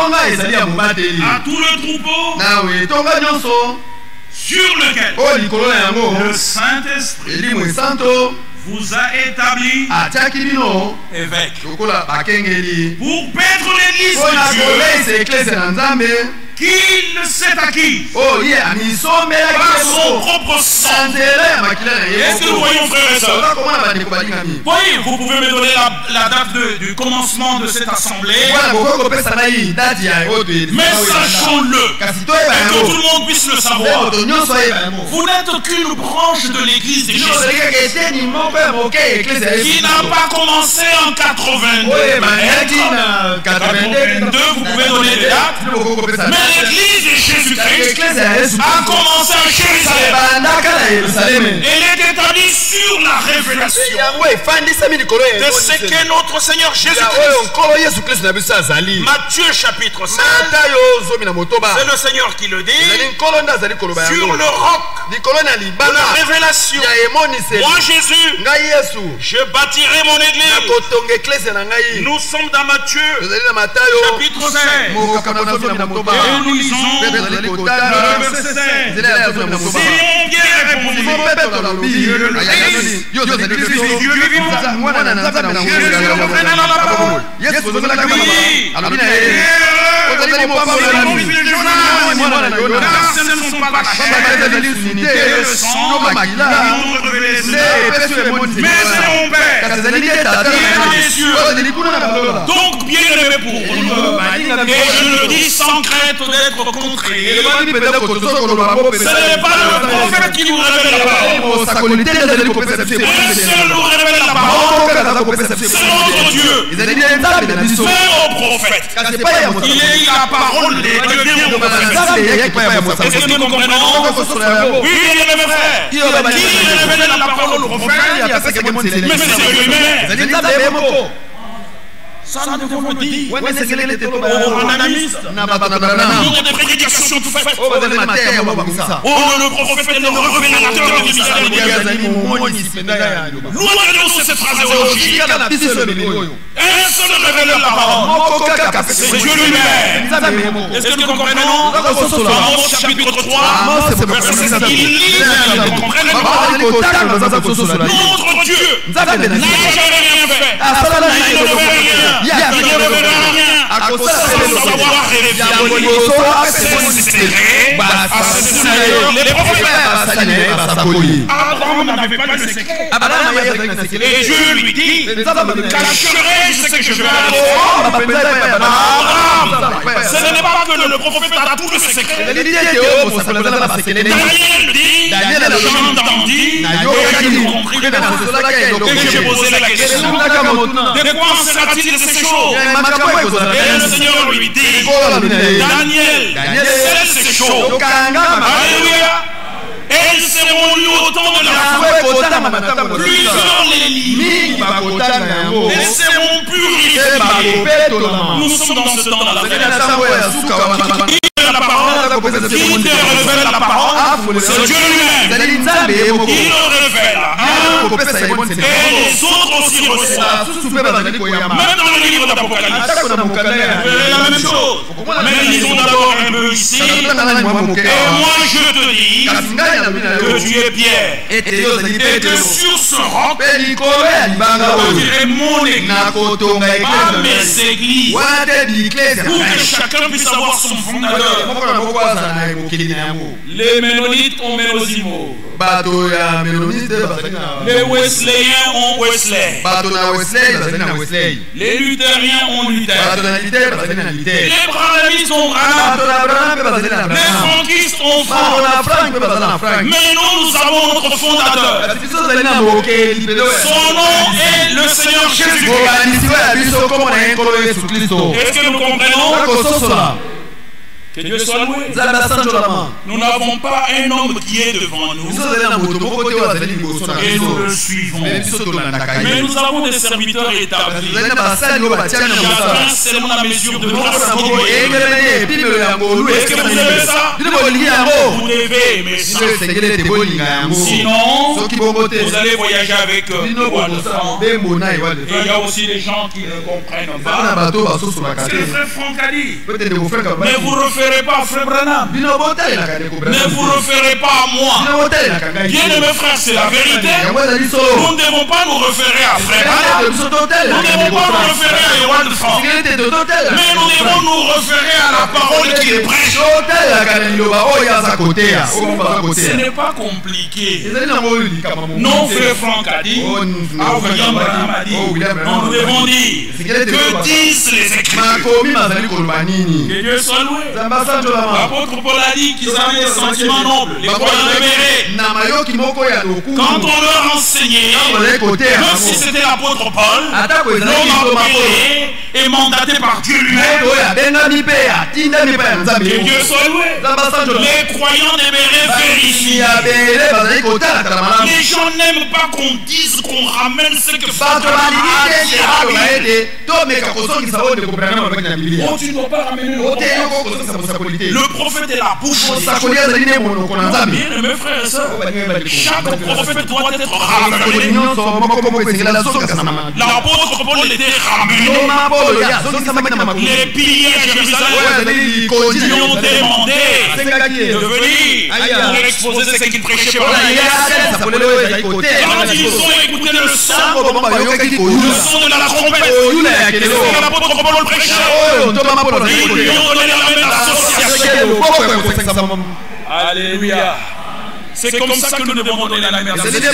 À tout le troupeau sur lequel le Saint-Esprit vous a établi évêque pour paître l'église de Dieu qu'il s'est acquis par son propre sang. Est-ce que nous voyons, frères et sœurs? Oui, vous pouvez me donner la date du commencement de cette assemblée. Mais sachons-le, et que tout le monde puisse le savoir. Vous n'êtes qu'une branche de l'église de Jésus qui n'a pas commencé en 82. 82, vous pouvez donner des dates. Mais l'église de Jésus-Christ a commencé à Jérusalem. Elle est établie sur la révélation de ce qu'est notre Seigneur Jésus-Christ. Matthieu chapitre 5, c'est le Seigneur qui le dit. Sur le roc de la révélation, moi Jésus, je bâtirai mon église. Nous sommes dans Matthieu chapitre 5. Et nous lisons le verset 5. Si on vient répondre, Dieu le Christ, Dieu le vivant, Jésus revenant dans la parole. Car ce ne sont pas la chair et le sang qui nous ont révélé cela, mais c'est mon Père qui est dans les cieux. Donc bien aimé pour nous, et je le dis sans crainte d'être contré, ce n'est pas le prophète qui nous révèle la parole. Un seul nous révèle la parole, c'est notre Dieu. C'est au prophète. Il est la parole de Dieu vient au prophète. Est-ce que nous comprenons? Oui, mes frères. Qui révèle la parole au prophète? Mais c'est lui-même. Ça ne devons dire. On analyse. Nous avons des prédications tout faites. Oh, le prophète est le révélateur du mystère. Loin de nous cette phraséologie. Un seul révèle la parole. C'est Dieu lui-même. Est-ce que nous comprenons? Amos chapitre 3, verset 7. Il lit, nous comprenons. Notre Dieu n'a jamais rien fait. Il ne devait rien. Il ne devait rien. Sans savoir révéler ses secrets à ses Seigneurs, les prophètes. Abraham n'avait pas de secret. Et Dieu lui dit, cacherai ce que je vais aller faire. Abraham, ce n'est pas que le prophète a tout le secret. Daniel dit, j'ai entendu, et j'ai compris, et j'ai posé la question, de quoi sera-t-il de ces choses? Et le Seigneur lui dit, Daniel, c'est ces choses. Alléluia. Elles seront lues autant de la foi. Plusieurs les lient. Elles seront purifiées. Nous sommes dans ce temps-là. La parole, qui te révèle la parole, c'est Dieu lui-même. Il le révèle. Et les autres aussi reçoivent. Même dans le livre d'Apocalypse, la même chose. Mais lisons d'abord un peu ici. Et moi je te dis que tu es Pierre. Et que sur ce roc, je dirai mon église, pas mes églises, pour que chacun puisse avoir son fondateur. Les Ménonites ont Ménosimo. Les Wesleyens ont Wesley. Les Luthériens ont Luther. Les Brahmanistes ont Branham. Les Franquistes ont Franck. Mais nous avons notre fondateur. Son nom est le Seigneur Jésus-Christ. Est-ce que nous comprenons? Que Dieu soit loué. Nous n'avons pas un homme qui est devant nous et nous le suivons. Mais nous avons des serviteurs établis. Chacun selon la mesure de grâce qui lui est. Est-ce que vous avez ça? Vous devez aimer ça. Sinon, vous allez voyager avec eux. Et il y a aussi des gens qui ne comprennent pas. C'est le frère Franck a dit. Mais vous referez pas à frère Branham. Ne vous referez pas à moi. Bien-aimés frères, c'est la vérité. Nous ne devons pas nous référer à frère Branham. Nous ne devons pas nous référer à Yohan Franck. Mais nous devons nous référer à la parole qui est prêche. Ce n'est pas compliqué. Non, frère Franck a dit, William Branham a dit, nous devons dire que disent les Écritures. Que Dieu soit loué. L'apôtre Paul a dit qu'ils avaient des sentiments nobles, les croyants libérés. Quand on leur enseignait, même si c'était l'apôtre Paul, l'homme appelé et mandaté par Dieu lui-même. Que Dieu soit loué. Les croyants libérés vérifient. Les gens n'aiment pas qu'on dise, qu'on ramène ce que Frère Branham a dit. Oh, tu ne dois pas ramener le Le prophète est la bouche. Bien, mes frères et sœurs, chaque prophète doit être ramené. L'apôtre Paul était ramené. Les piliers de Jérusalem lui ont demandé de venir pour exposer ce qu'il prêchait. Quand ils ont écouté le son de la trompette, l'apôtre Paul prêchait. Ils lui ont donné la même association. Alléluia. C'est comme ça que nous devons donner la même association.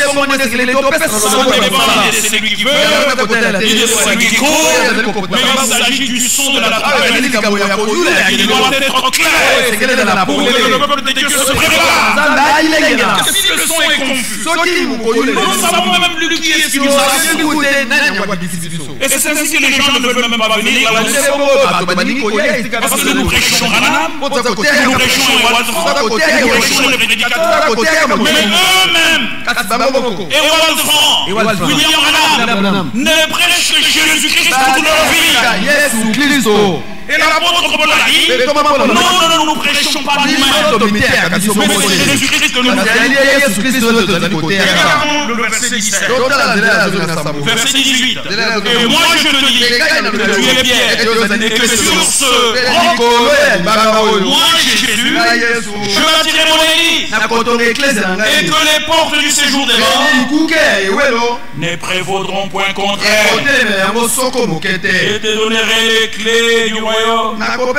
C'est lui qui veut, il est celui qui court, mais il s'agit du son de la trompette. Il doit être clair pour que le peuple de Dieu se prépare. Si le son est confus, nous savons même lui qui est ce qui nous arrive. Et c'est ainsi que les gens ne veulent même pas venir. Parce que nous prêchons Branham, nous prêchons Ewald Franck, nous prêchons les prédicateurs. Mais eux-mêmes, Ewald Franck, William Branham, ne prêchent que Jésus-Christ pour toute leur vie. Et l'apôtre Paul a dit, non, nous ne prêchons pas nous-mêmes, mais c'est Jésus-Christ que nous prêchons. Le verset 17. Verset 18. Et moi je te dis que tu es Pierre, et que sur ce roc, moi Jésus, je bâtirai mon église, et que les portes du séjour des morts ne prévaudront point contre elle. Et te donnerai les clés du royaume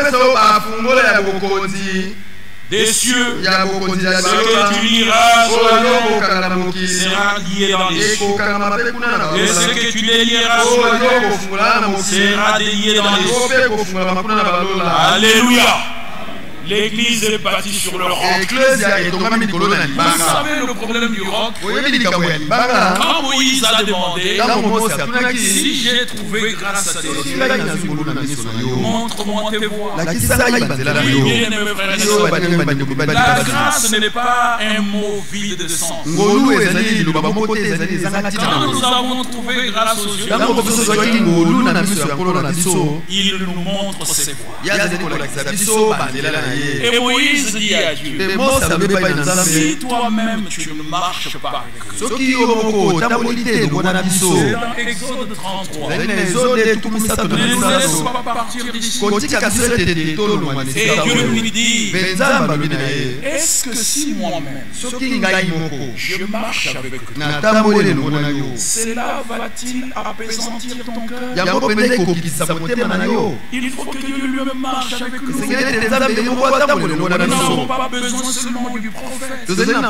des cieux. Ce que tu liras sera lié dans les cieux. Et ce que tu délieras sera délié dans les cieux. Alléluia. L'église est bâtie sur le roc. Vous savez le problème du roc? Quand Moïse a demandé, si j'ai trouvé grâce à tes yeux, montre-moi tes voies. Oui, bien-aimés frères et sœurs, la grâce n'est pas un mot vide de sens. Quand nous avons trouvé grâce aux yeux, il nous montre ses voies. Et Moïse dit à Dieu, si toi-même tu ne marches pas avec nous. C'est dans Exode 33. Ne nous laisse pas partir d'ici. Et Dieu lui dit, est-ce que si moi-même je marche avec vous, cela va-t-il apaisantir ton cœur? Il faut que Dieu lui-même marche avec nous. Nous n'avons pas besoin seulement du prophète.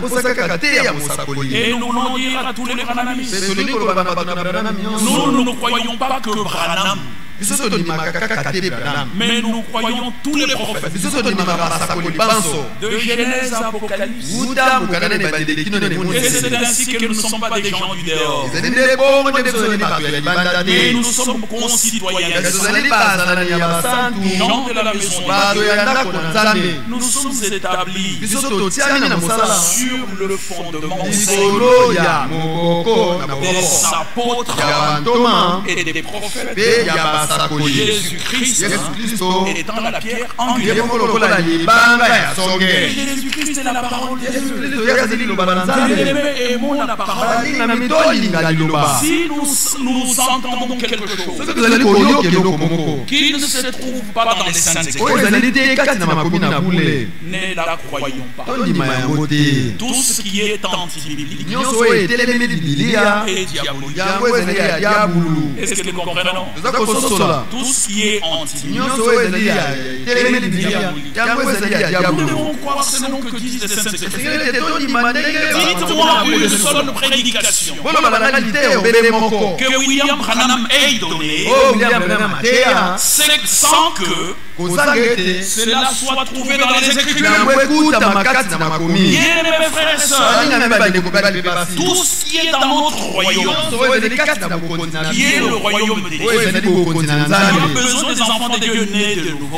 Et nous l'on dira à tous les branhamistes. Nous ne croyons pas que Branham, mais nous croyons tous les prophètes. De Genèse à Apocalypse. Et c'est ainsi que nous ne sommes pas des gens du dehors. Mais nous sommes concitoyens. Gens de la maison. Nous sommes établis sur le fondement des apôtres et des prophètes. Jésus-Christ étant la pierre angulaire. Jésus-Christ est la parole de Dieu. Aimons la parole. Si nous entendons quelque chose qui ne se trouve pas dans les saintes écritures, ne la croyons pas. Tout ce qui est anti-biblique est diabolique. Est-ce que nous comprenons? Tout ce qui est anti-biblique est diabolique. Nous devons croire ce nom que disent les saintes écritures. Dites-moi une seule prédication que William Branham ait donnée sans que cela soit trouvé dans les Écritures. Bien, mes frères et sœurs, tout ce qui est dans notre royaume, qui est le royaume de Dieu, il a besoin des enfants de Dieu nés de nouveau.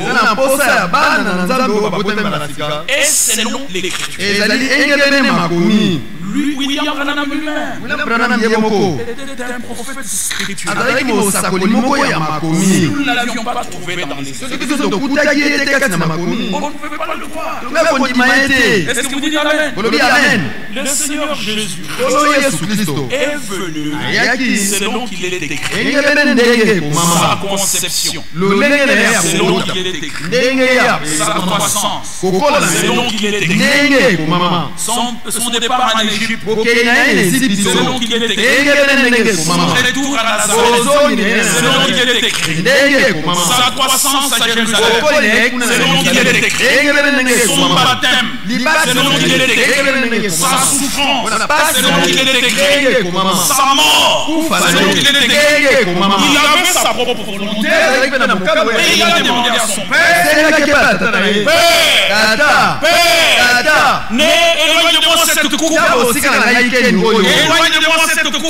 Et selon l'Écriture. Lui, William Branham lui-même était un prophète spirituel. Si nous ne l'avions pas trouvé dans les Écritures, on ne pouvait pas le croire. Est-ce que vous dites Amen? Le Seigneur Jésus est venu selon qu'il est écrit. Sa conception, selon qu'il est écrit. Sa croissance, selon qu'il est écrit. Son départ en Égypte, selon qu'il est écrit. Son retour à Nazareth, selon qu'il est écrit. Sa croissance à Jérusalem, selon qu'il est écrit. Son baptême, selon qu'il est écrit. Sa souffrance, selon qu'il est écrit. Sa mort, selon qu'il est écrit. Il avait sa propre volonté, et il a demandé à son Père, Père, Père, n'éloigne de moi cette coupe. Éloigne de moi cette coupe.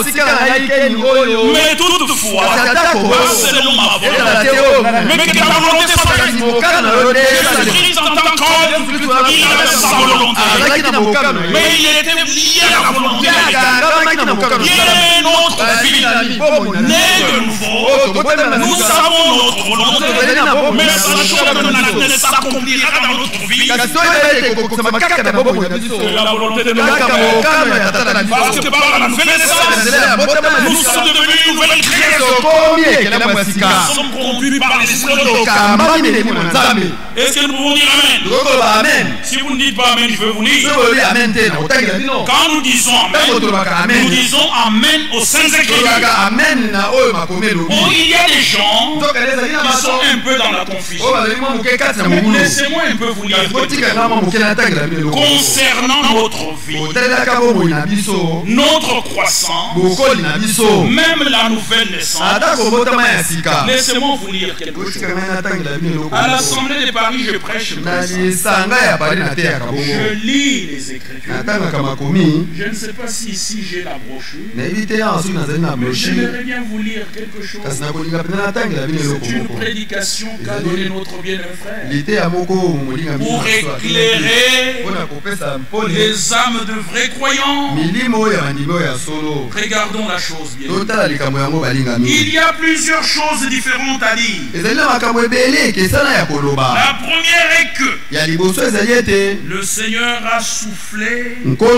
Mais toutefois, pas selon ma volonté, mais que ta volonté soit faite. Jésus-Christ en tant qu'homme, il avait sa volonté. Mais il était lié à la volonté. Il est notre vie. Né de nouveau, nous avons notre volonté, mais sachant que ne s'accomplira dans notre vie que la volonté de notre Père. Parce que par la nouvelle naissance, nous sommes devenus une nouvelle création. Nous sommes conduits par l'Esprit de Dieu. Est-ce que nous pouvons dire Amen? Si vous ne dites pas Amen, je veux vous dire. Quand nous disons Amen, nous disons Amen aux Saintes Écritures. Oh, il y a des gens qui sont un peu dans la confusion. Mais laissez-moi un peu vous dire concernant notre vie, notre croissance, même la nouvelle naissance. Laissez-moi vous lire quelque chose. À l'Assemblée de Paris, je prêche. Je lis les Écritures. Je ne sais pas si ici j'ai la brochure. J'aimerais bien vous lire quelque chose. C'est une prédication qu'a donné notre bien-aimé frère pour éclairer les âmes de vrais croyants. Regardons la chose bien. Il y a plusieurs choses différentes à dire. La première est que le Seigneur a soufflé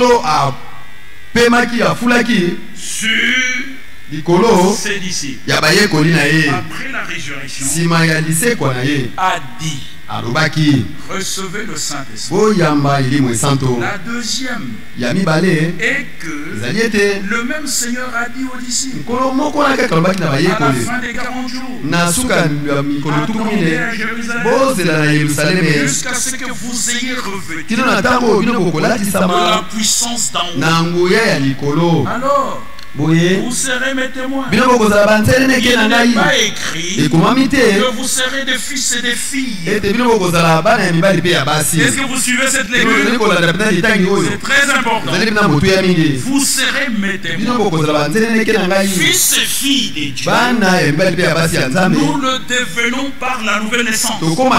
sur ses disciples après la résurrection, a dit recevez le Saint-Esprit. La deuxième est que le même Seigneur a dit aux disciples à la fin des 40 jours, attendez à Jérusalem jusqu'à ce que vous ayez revêtu de la puissance d'en haut. Alors vous serez mes témoins. Il n'est pas écrit que vous serez des fils et des filles. Est-ce que vous suivez cette lecture? C'est très important. Vous serez mes témoins. Fils et filles de Dieu. Nous le devenons par la nouvelle naissance.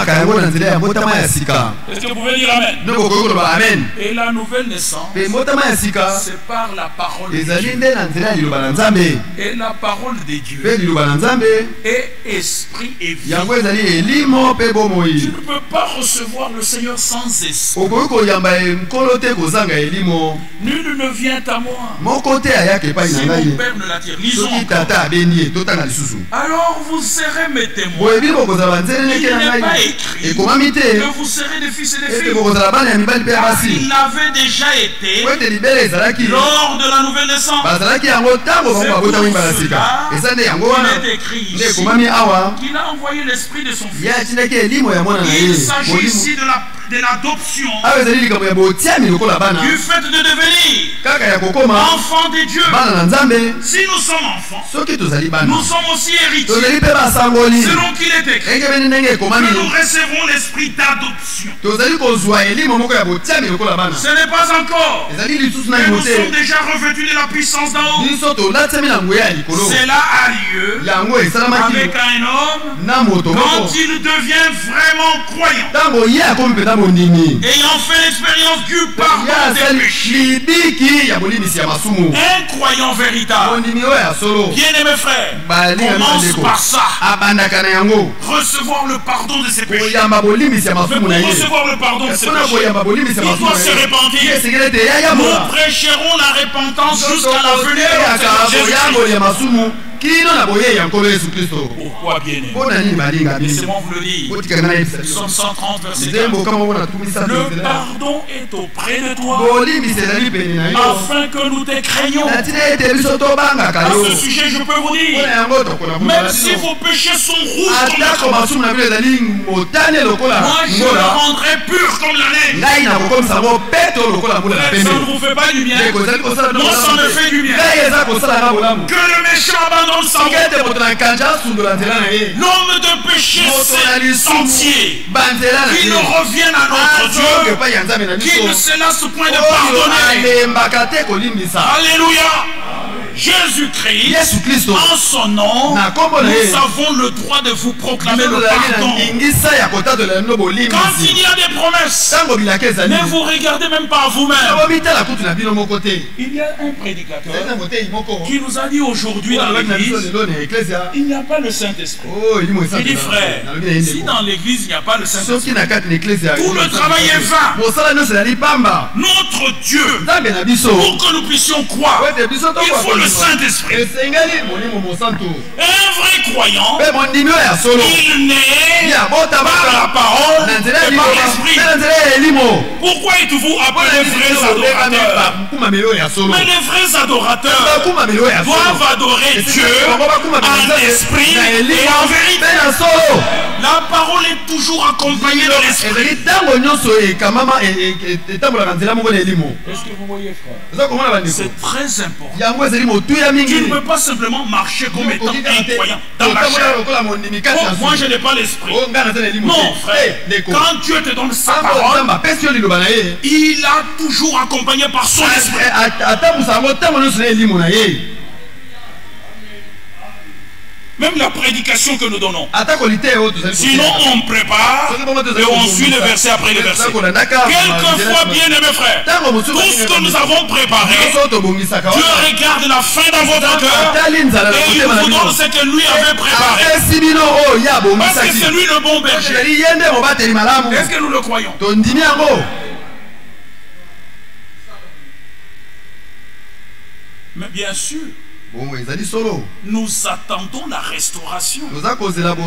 Est-ce que vous pouvez dire Amen? Et la nouvelle naissance, c'est par la parole de Dieu. Et la parole de Dieu est esprit et vie. Tu ne peux pas recevoir le Seigneur sans esprit. Nul ne vient à moi si mon Père ne l'attire. Lisons encore. Alors vous serez mes témoins. Il n'est pas écrit que vous serez des fils et des filles, car il l'avait déjà été lors de la nouvelle naissance. C'est pour cela qu'il est écrit ici qu'il a envoyé l'esprit de son Fils. Il s'agit ici de l'adoption, du fait de devenir enfant de Dieu. Si nous sommes enfants, nous sommes aussi héritiers, selon qu'il est écrit que nous recevons l'esprit d'adoption. Ce n'est pas encore, mais nous sommes déjà revêtus de la puissance d'en haut. Cela a lieu avec un homme quand il devient vraiment croyant, ayant fait l'expérience du pardon des péchés. Un croyant véritable, bien-aimé frère, commence par ça. Recevoir le pardon de ses péchés. Mais pour recevoir le pardon de ses péchés, il doit se repentir. Nous prêcherons la repentance jusqu'à la venue de Jésus-Christ. Pourquoi bien-aimé? Laissez-moi vous le dire. Psaume 130, verset 4. Le pardon est auprès de toi, afin que nous te craignions. À ce sujet, je peux vous dire, même si vos péchés sont rouges comme la craie, moi je le rendrai pur comme la neige. Ça ne vous fait pas du bien. Moi ça me fait du bien. Que le méchant abandonne comme Saül. L'homme de péché sentier. Qu'il revienne à notre Dieu. Qu'il ne se lasse point de pardonner. Alléluia. Jésus-Christ, en son nom, nous avons le droit de vous proclamer le pardon. Quand il y a des promesses, ne vous regardez même pas à vous-même. Il y a un prédicateur qui nous a dit aujourd'hui dans l'église, il n'y a pas le Saint-Esprit. Il dit, frère, si dans l'église il n'y a pas le Saint-Esprit, tout le travail est vain. Notre Dieu, pour que nous puissions croire, il faut le Saint-Esprit. Un vrai croyant, il n'est pas la parole, mais par l'Esprit. Pourquoi êtes-vous appelés vrais adorateurs? Mais les vrais adorateurs doivent adorer Dieu en esprit et en vérité. La parole est toujours accompagnée de l'Esprit. Est-ce que vous voyez, frère? C'est très important. Tu ne peux pas simplement marcher comme étant incroyant dans la chair. Oh, moi je n'ai pas l'esprit. Non, frère. Quand Dieu te donne sa parole, il a toujours accompagné par son esprit. Même la prédication que nous donnons. Sinon on prépare et on suit le verset après le verset. Quelquefois, bien aimés frères, tout ce que nous avons préparé, Dieu regarde la fin dans votre cœur et il vous donne ce que lui avait préparé. Parce que c'est lui le bon berger. Est-ce que nous le croyons? Mais bien sûr, nous attendons la restauration. Mais la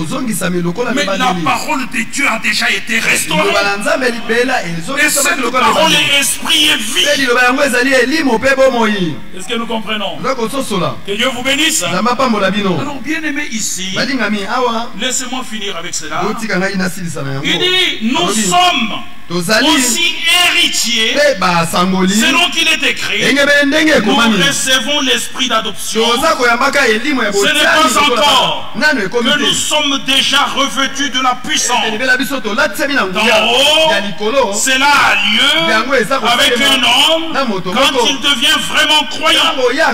parole de Dieu a déjà été restaurée. Et cette parole est esprit et vie. Est-ce que nous comprenons? Que Dieu vous bénisse. Alors bien aimé ici, laissez-moi finir avec cela. Il dit, nous sommes aussi héritiers, selon qu'il est écrit, nous recevons l'esprit d'adoption. Ce n'est pas encore que nous sommes déjà revêtus de la puissance. D'en haut, cela a lieu avec un homme quand il devient vraiment croyant,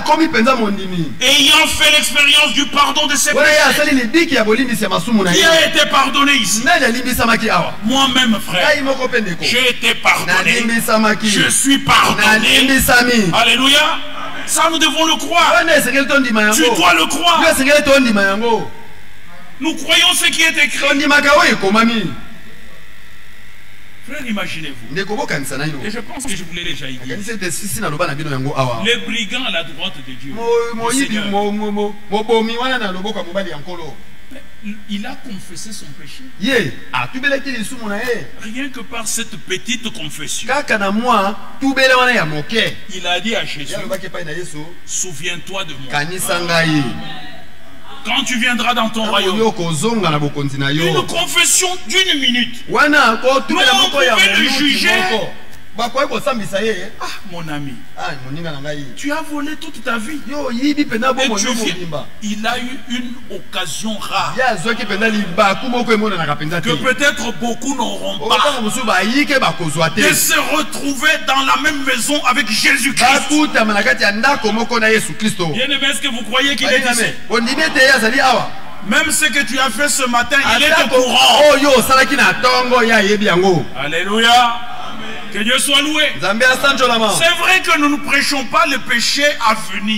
ayant fait l'expérience du pardon de ses péchés. Qui a été pardonné ici? Moi-même, frère, j'ai été pardonné. Je suis pardonné. Alléluia. Ça, nous devons le croire. Tu dois le croire. Nous croyons ce qui est écrit. Frère, imaginez-vous. Et je pense que je vous l'ai déjà dit. Les brigands à la droite de Dieu. Il a confessé son péché. Rien que par cette petite confession. Il a dit à Jésus, souviens-toi de moi quand tu viendras dans ton royaume. Une confession d'une minute. Nous, on pouvait le juger. Ah, mon ami, tu as volé toute ta vie. Et tu viens. Il a eu une occasion rare que peut-être beaucoup n'auront pas de se retrouver dans la même maison avec Jésus-Christ. Bien aimé, est-ce que vous croyez qu'il est ici? Même ce que tu as fait ce matin, il est au courant. Alléluia. Que Dieu soit loué. C'est vrai que nous ne prêchons pas le péché à venir.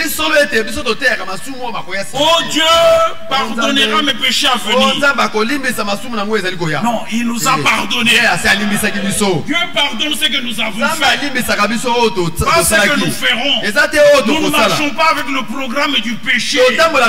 Oh, Dieu pardonnera mes péchés à venir. Non, il nous a pardonné. Dieu pardonne ce que nous avons fait. Pas ce que nous ferons. Nous ne marchons pas avec le programme du péché.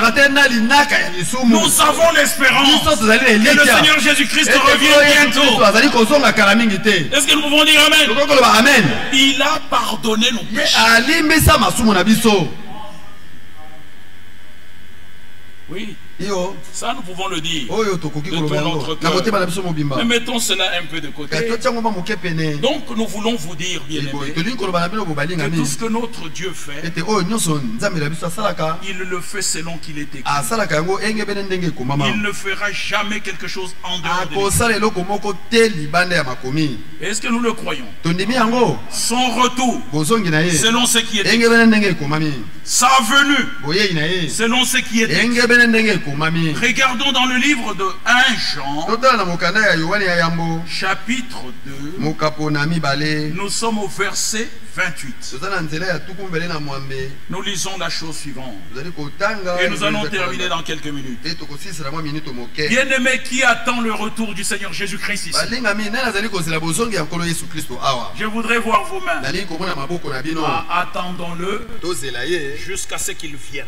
Nous avons l'espérance que le Seigneur Jésus-Christ revient bientôt. Est-ce que nous pouvons dire amen? Il a pardonné nos péchés. Oui. Ça, nous pouvons le dire de tout notre cœur. Mais mettons cela un peu de côté. Donc, nous voulons vous dire, bien-aimés, que tout ce que notre Dieu fait, il le fait selon qu'il est écrit. Il ne fera jamais quelque chose en dehors de lui. Est-ce que nous le croyons? Son retour, selon ce qui est écrit. Sa venue, selon ce qui est écrit. Regardons dans le livre de 1 Jean, chapitre 2, nous sommes au verset 28. Nous lisons la chose suivante et nous allons terminer dans quelques minutes. Bien-aimé, qui attend le retour du Seigneur Jésus-Christ ici? Je voudrais voir vos mains. Attendons-le jusqu'à ce qu'il vienne.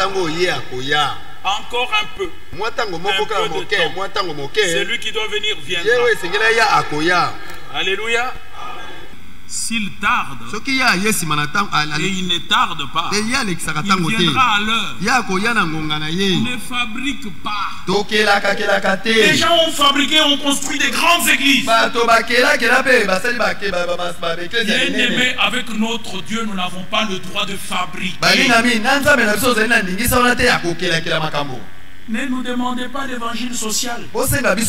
Encore un peu. Celui qui doit venir viendra. Alléluia. S'il tarde, et il ne tarde pas, il viendra à l'heure. Il ne fabrique pas. Les gens ont fabriqué, ont construit des grandes églises. Bien-aimés, avec notre Dieu, nous n'avons pas le droit de fabriquer. Ne nous demandez pas l'évangile social. Comme vous êtes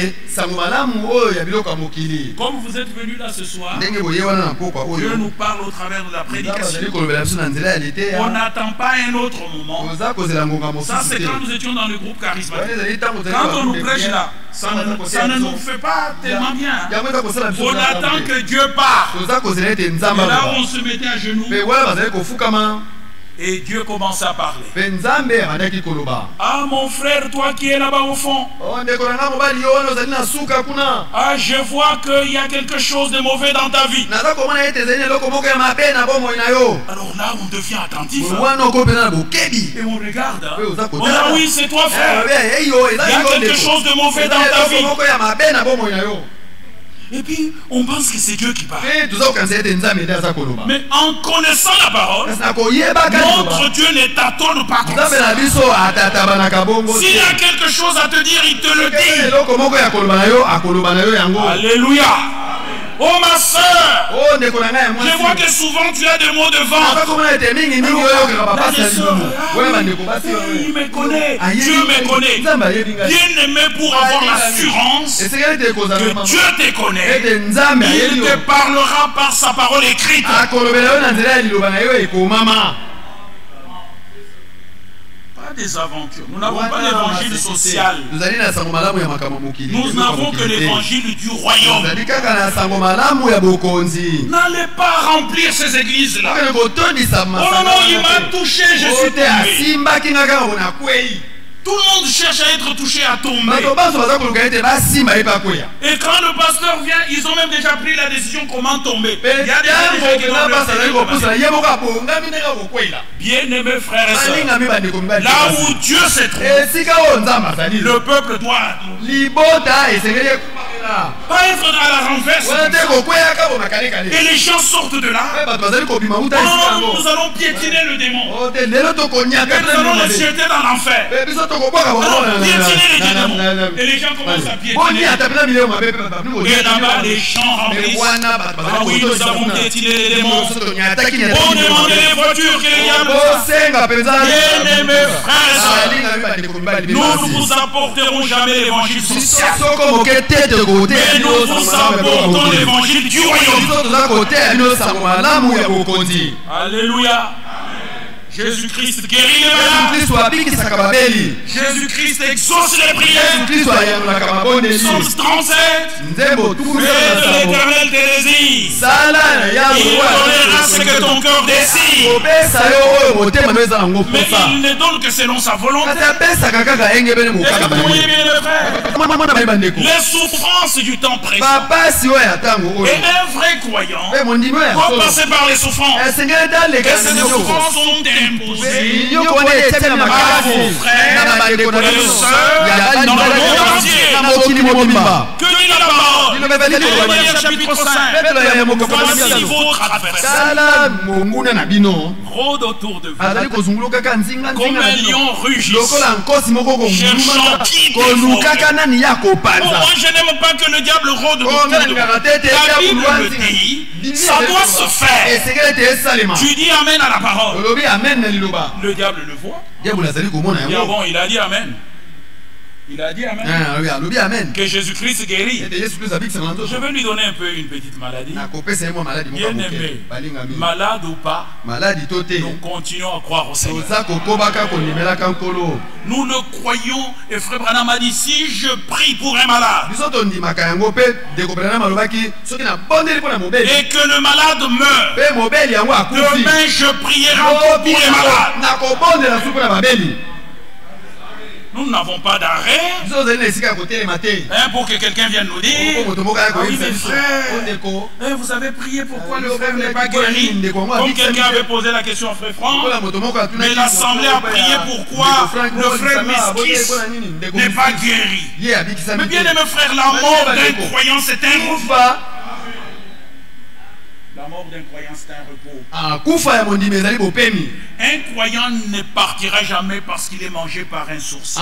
venus là ce soir, Dieu nous parle au travers de la prédication. On n'attend pas un autre moment. Ça, c'est quand nous étions dans le groupe charismatique. Quand on nous prêche là, ça ne nous fait pas tellement bien. On attend que Dieu parle. Et là, on se mettait à genoux. Et Dieu commence à parler. Ah, mon frère, toi qui es là-bas au fond. Ah, je vois qu'il y a quelque chose de mauvais dans ta vie. Alors là, on devient attentif. Et on regarde. On a oui, c'est toi, frère. Il y a quelque chose de mauvais dans ta vie. Et puis, on pense que c'est Dieu qui parle. Mais en connaissant la parole, notre Dieu ne t'attend pas comme ça. S'il y a quelque chose à te dire, il te le dit. Alléluia. Oh ma soeur, je vois que souvent tu as des mots de vente. Il me connaît, Dieu me connaît. Bien aimé, pour avoir l'assurance que Dieu te connaît, il te parlera par sa parole écrite. Des aventures. Nous n'avons pas l'évangile social. Nous n'avons que l'évangile du royaume. N'allez pas remplir ces églises-là. Oh non, il m'a touché, je suis tombé. Tout le monde cherche à être touché, à tomber. Et quand le pasteur vient, ils ont même déjà pris la décision comment tomber. Il y a des gens qui ont bien-aimés frères et sœurs, là où Dieu se trouve, le peuple doit pas être à la renverse. Et les gens sortent de là. Nous allons piétiner le démon. Et nous allons le jeter dans l'enfer. Piétiner les démons. Et les gens commencent à piétiner. Et là-bas, les gens remplissent. Ah oui, nous avons piétiné les démons. On demandait les voitures qu'il y a. Bien-aimés frères et sœurs, nous ne vous apporterons jamais l'évangile social. Mais nous vous apportons l'évangile du royaume. Alléluia. Jésus-Christ guérit les malades. Jésus-Christ exauce les prières. Psaume 37. Mais l'Éternel te désire. Il donnera ce que ton cœur désire. Mais il ne donne que selon sa volonté. Et vous voyez bien le frère, les souffrances du temps présent. Et un vrai croyant doit passer par les souffrances. Et ces souffrances ont imposé à vos frères et sœurs dans le monde entier. Que dit la parole? Chapitre 5. Voici votre adversaire. rôde autour de vous comme un lion rugissant, cherchant qui dévorer. Moi, je n'aime pas que le diable rôde autour de vous. La Bible le dit, ça doit se faire. Tu dis amen à la parole. Le diable le voit. Bon, il a dit amen. Il a dit amen. Que Jésus-Christ guérit. Je vais lui donner un peu une petite maladie. Bien aimé, malade ou pas, nous continuons à croire au Seigneur. Nous le croyons. Et Frère Branham a dit, si je prie pour un malade et que le malade meurt, demain je prierai encore pour les malades. Nous n'avons pas d'arrêt pour que quelqu'un vienne nous dire, oui mes frères, vous avez prié pourquoi le frère n'est pas guéri. Comme quelqu'un avait posé la question à Frère Franck, mais l'assemblée a prié pourquoi le frère Miskis n'est pas guéri. Mais bien aimé frère, la mort d'un croyant c'est un repas. La mort d'un croyant c'est un repos. Un croyant ne partira jamais parce qu'il est mangé par un sourcier.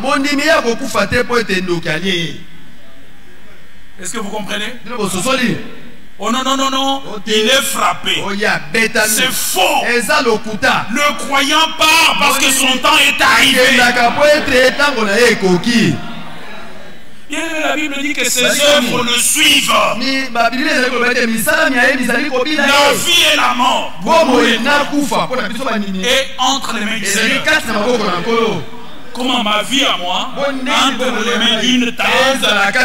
Est-ce que vous comprenez? Oh non, non, non, non. Il est frappé. C'est faux. Le croyant part parce que son temps est arrivé. Bien, la Bible dit que ses œuvres le suivent. La vie et la mort. Et entre les mains du Seigneur. Comment ma vie à moi, entre les mains d'une tante,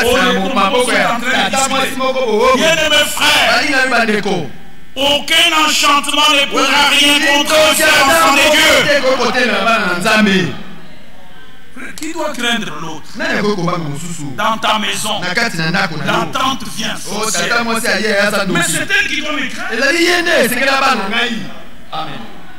bien aimé frère, aucun enchantement ne pourra rien contre l'enfant de Dieu. Qui doit craindre l'autre? Dans ta maison, la tante vient saucer. Mais c'est elle qui doit me craindre. Amen.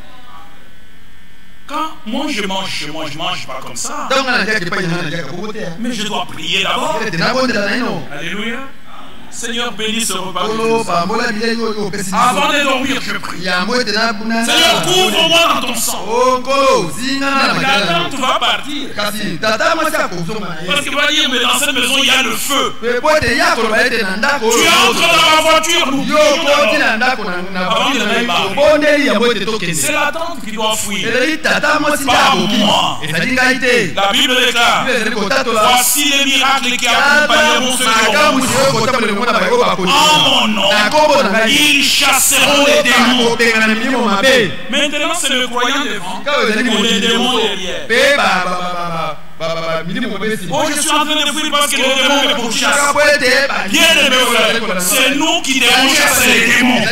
Quand moi je mange pas comme ça. Mais je dois prier d'abord. Alléluia. Seigneur, bénis ce repas. Avant de dormir, je prie. Seigneur, couvre-moi dans ton sang. La tante va partir. Parce qu'il va dire, mais dans cette maison, il y a le feu. Tu entres dans la voiture, nous c'est la tante qui doit fuir. Pas moi. La Bible déclare, voici les miracles qui accompagneront ceux qui ont en mon nom, ils chasseront les démons. Maintenant, c'est le croyant devant et les démons derrière. Oh, je suis en train de fuir parce que les démons me pourchassent. Bien aimé frère, c'est nous qui devons chasser les démons.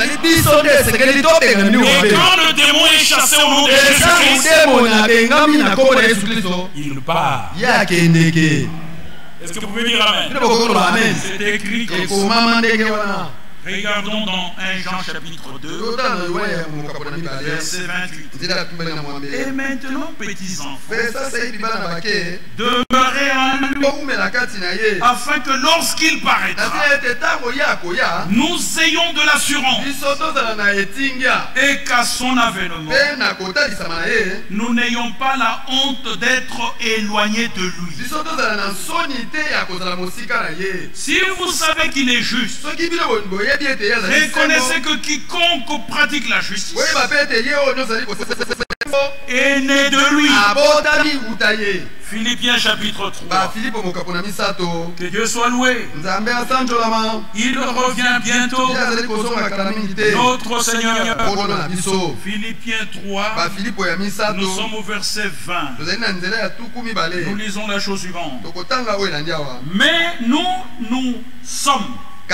Et quand le démon est chassé au nom de Jésus-Christ, il part. Est-ce que vous pouvez dire amen? C'est écrit comme ça. Regardons dans 1 Jean chapitre 2, verset 28. Et maintenant, petits enfants, demeurez en lui, afin que lorsqu'il paraîtra, nous ayons de l'assurance et qu'à son avènement, nous n'ayons pas la honte d'être éloignés de lui. Si vous savez qu'il est juste, reconnaissez que quiconque pratique la justice est né de lui. Philippiens chapitre 3. Que Dieu soit loué. Il revient bientôt, notre Seigneur. Philippiens 3. Nous sommes au verset 20. Nous lisons la chose suivante. Mais nous sommes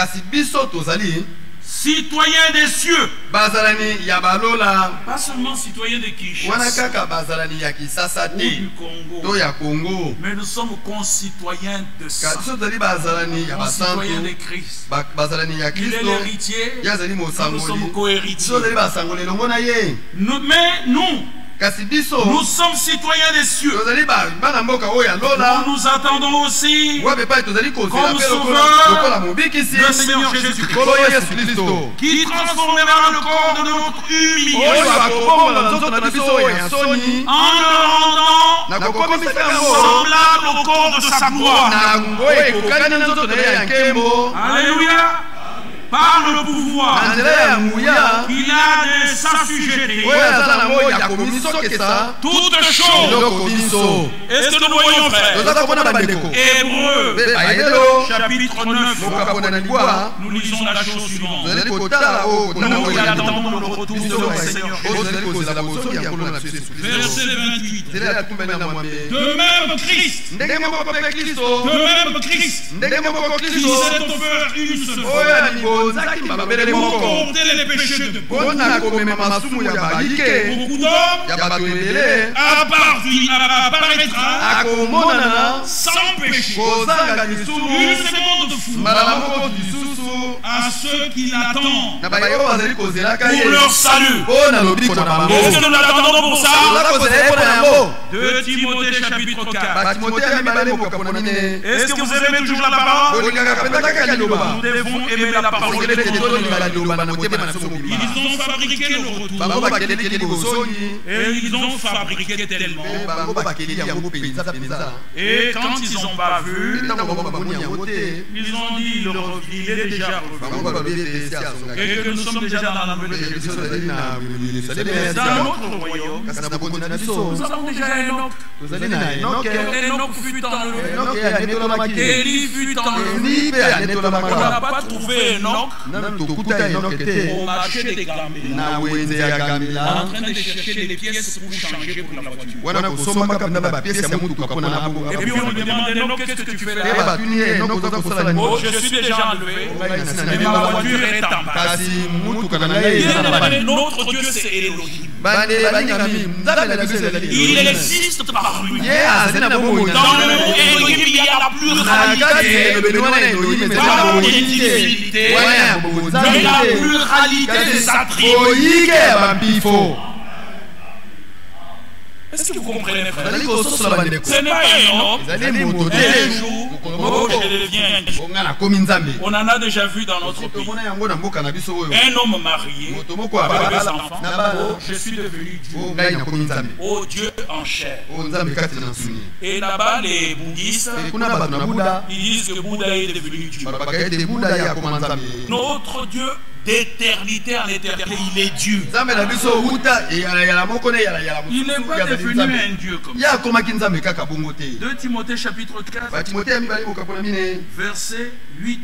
citoyens des cieux. Pas seulement citoyens de Kinshasa ou du Congo, mais nous sommes concitoyens de ça. Concitoyens de Christ. Il est l'héritier, nous sommes co-héritiers. Mais nous, Nous sommes citoyens des cieux. Nous nous attendons aussi comme sauveur le Seigneur Jésus-Christ, qui transformera le corps de notre humiliation en le rendant semblable au corps de sa gloire. Alléluia. Par le pouvoir qu'il a de s'assujetter toutes choses. Est-ce que nous voyons, frère? Hébreux chapitre 9. Nous lisons la chose suivante. Nous qui attendons le retour du Seigneur Jésus. Verset 28. De même Christ, qui s'est offert une seule fois pour porter les péchés de beaucoup d'hommes, apparaîtra sans péché une seconde fois à ceux qui l'attendent pour leur salut. Est-ce que nous l'attendons pour ça? 2 Timothée chapitre 4. Est-ce que vous aimez toujours la parole? Nous devons aimer la parole. Ils ont fabriqué le retour et ils ont fabriqué tellement. Et quand ils n'ont pas vu, ils ont dit il est déjà revenu et que nous sommes déjà dans la nouvelle Jérusalem. Dans notre royaume, nous avons déjà Enoch. Enoch fut enlevé. Élie fut enlevé. On n'a pas trouvé Enoch au marché des Gambela, en train de chercher des pièces pour changer pour la voiture. Et puis on lui demande Enoch, qu'est-ce que tu fais là? Oh, je suis déjà enlevé, mais ma voiture est en bas. Notre Dieu c'est Elohim. Il existe parmi nous. Dans le mot Elohim, il y a la pluralité, pas l'individualité, mais la pluralité des attributs. Est-ce que vous comprenez, frère? Ce n'est pas un homme. Un jour, je deviens. On en a déjà vu dans notre pays. Un homme marié, avec des enfants. Oh, je suis devenu Dieu. Oh, Dieu en chair. Et là-bas, les bouddhistes, ils disent que Bouddha est devenu Dieu. Notre Dieu d'éternité en éternité, il est Dieu. Il n'est pas devenu un Dieu comme ça. 2 Timothée chapitre 4, verset 8.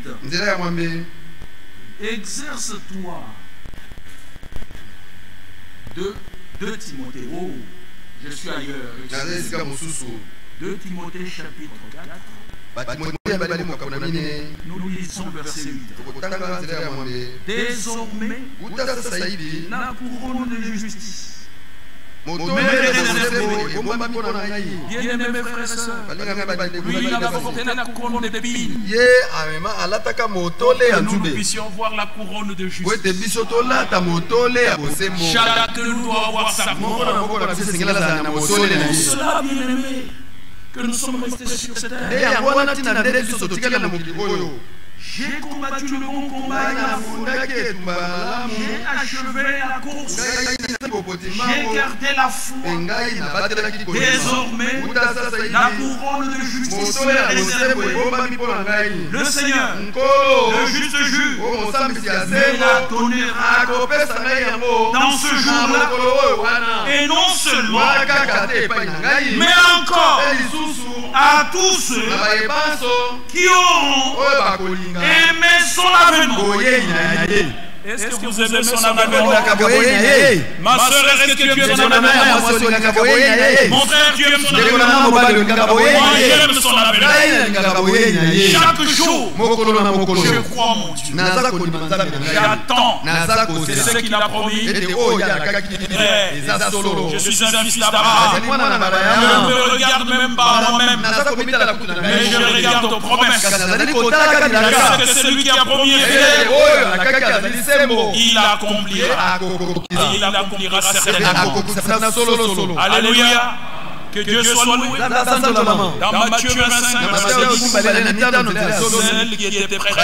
Exerce-toi. 2 Timothée. Oh, je suis ailleurs. 2 Timothée chapitre 4. Nous lisons verset 8. Désormais, la couronne de justice. Bien-aimés frères et sœurs, lui il a porté la couronne d'épines. Que nous puissions voir la couronne de justice. Chacun nous doit avoir sa couronne. Cela, bien-aimés, que nous sommes restés sur cette terre. J'ai combattu le bon combat, j'ai achevé la course, j'ai gardé la foi. Désormais, la couronne de justice est réservée. Le Seigneur, le juste juge, me la donnera dans ce jour-là. Et non seulement, mais encore à tous ceux qui auront aimé son avènement. Est-ce que vous aimez son avènement? Ma soeur, est-ce que tu aimes son avènement? Mon frère, tu aimes son avènement? Moi, j'aime son avènement. Chaque jour, je crois mon Dieu. J'attends. C'est ce qu'il a promis. Je suis un fils d'Abraham. Je ne me regarde même pas moi-même, mais je regarde aux promesses. Je sais que c'est lui qui a promis. il accomplira. Et il accomplira certainement. Alléluia. Que Dieu soit loué. Dans Matthieu 25, celle qui était prête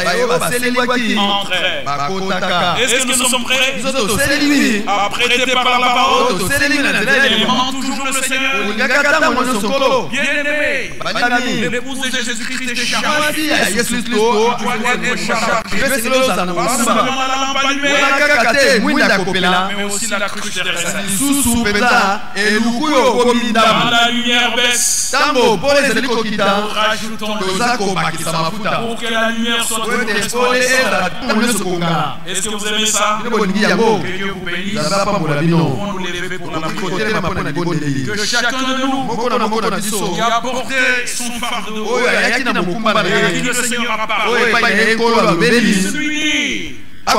entrait. Est-ce que nous sommes prêts à prêter par la parole? Aimant toujours le Seigneur. Bien-aimé, l'épouse de Jésus-Christ est chargée. Mais aussi la cruche des raisins. La lumière baisse. Nous rajoutons pour que la lumière soit exposée. Est-ce que vous aimez ça? Que Dieu vous bénisse. Nous pouvons nous lever pour la prière. Que chacun de nous qui a porté son fardeau et à qui le Seigneur a parlé, s'unit.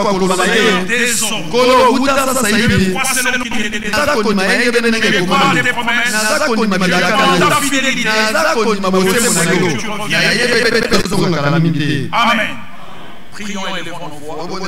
Amen. Prions et élevons nos voix.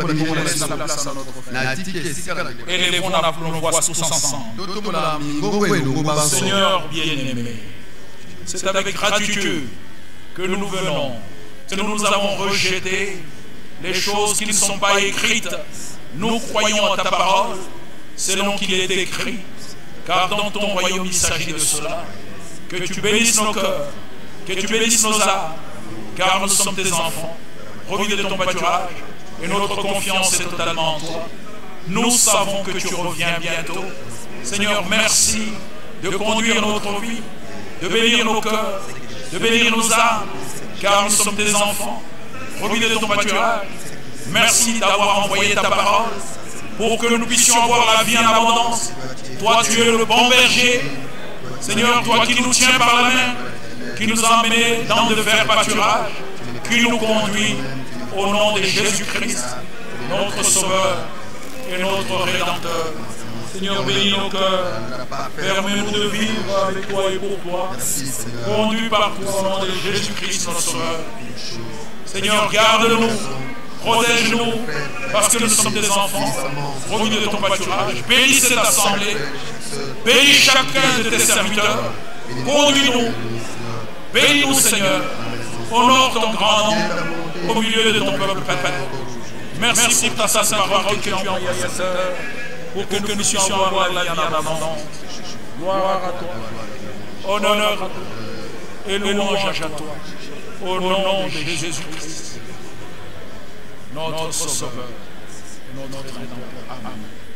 Et élevons nos voix tous ensemble. Seigneur bien-aimé, c'est avec gratitude que nous venons, que nous avons rejeté les choses qui ne sont pas écrites. Nous croyons à ta parole selon qu'il est écrit, car dans ton royaume il s'agit de cela. Que tu bénisses nos cœurs, que tu bénisses nos âmes, car nous sommes tes enfants, revenus de ton pâturage, et notre confiance est totalement en toi. Nous savons que tu reviens bientôt. Seigneur, merci de conduire notre vie, de bénir nos cœurs, de bénir nos âmes, car nous sommes tes enfants, revenus de ton pâturage. Merci d'avoir envoyé ta parole pour que nous puissions avoir la vie en abondance. Toi, tu es le bon berger. Seigneur, toi qui nous tiens par la main, qui nous a emmenés dans de verts pâturages, qui nous conduit au nom de Jésus-Christ, notre Sauveur et notre Rédempteur. Seigneur, bénis nos cœurs, permets-nous de vivre avec toi et pour toi, conduit par toi au nom de Jésus-Christ, notre Sauveur. Seigneur, garde-nous, protège-nous, parce que nous sommes des enfants, revenus de ton pâturage. Bénis cette assemblée, bénis chacun de tes serviteurs, conduis-nous, bénis-nous, Seigneur, honore ton grand nom au milieu de ton peuple perpétuel. Merci pour ta sainte parole que tu as envoyée à cette heure, pour que nous puissions avoir la vie en abondance. Gloire à toi, honneur à toi, et louange à toi, au nom de Jésus-Christ, notre Sauveur, notre Rédempteur. Amen.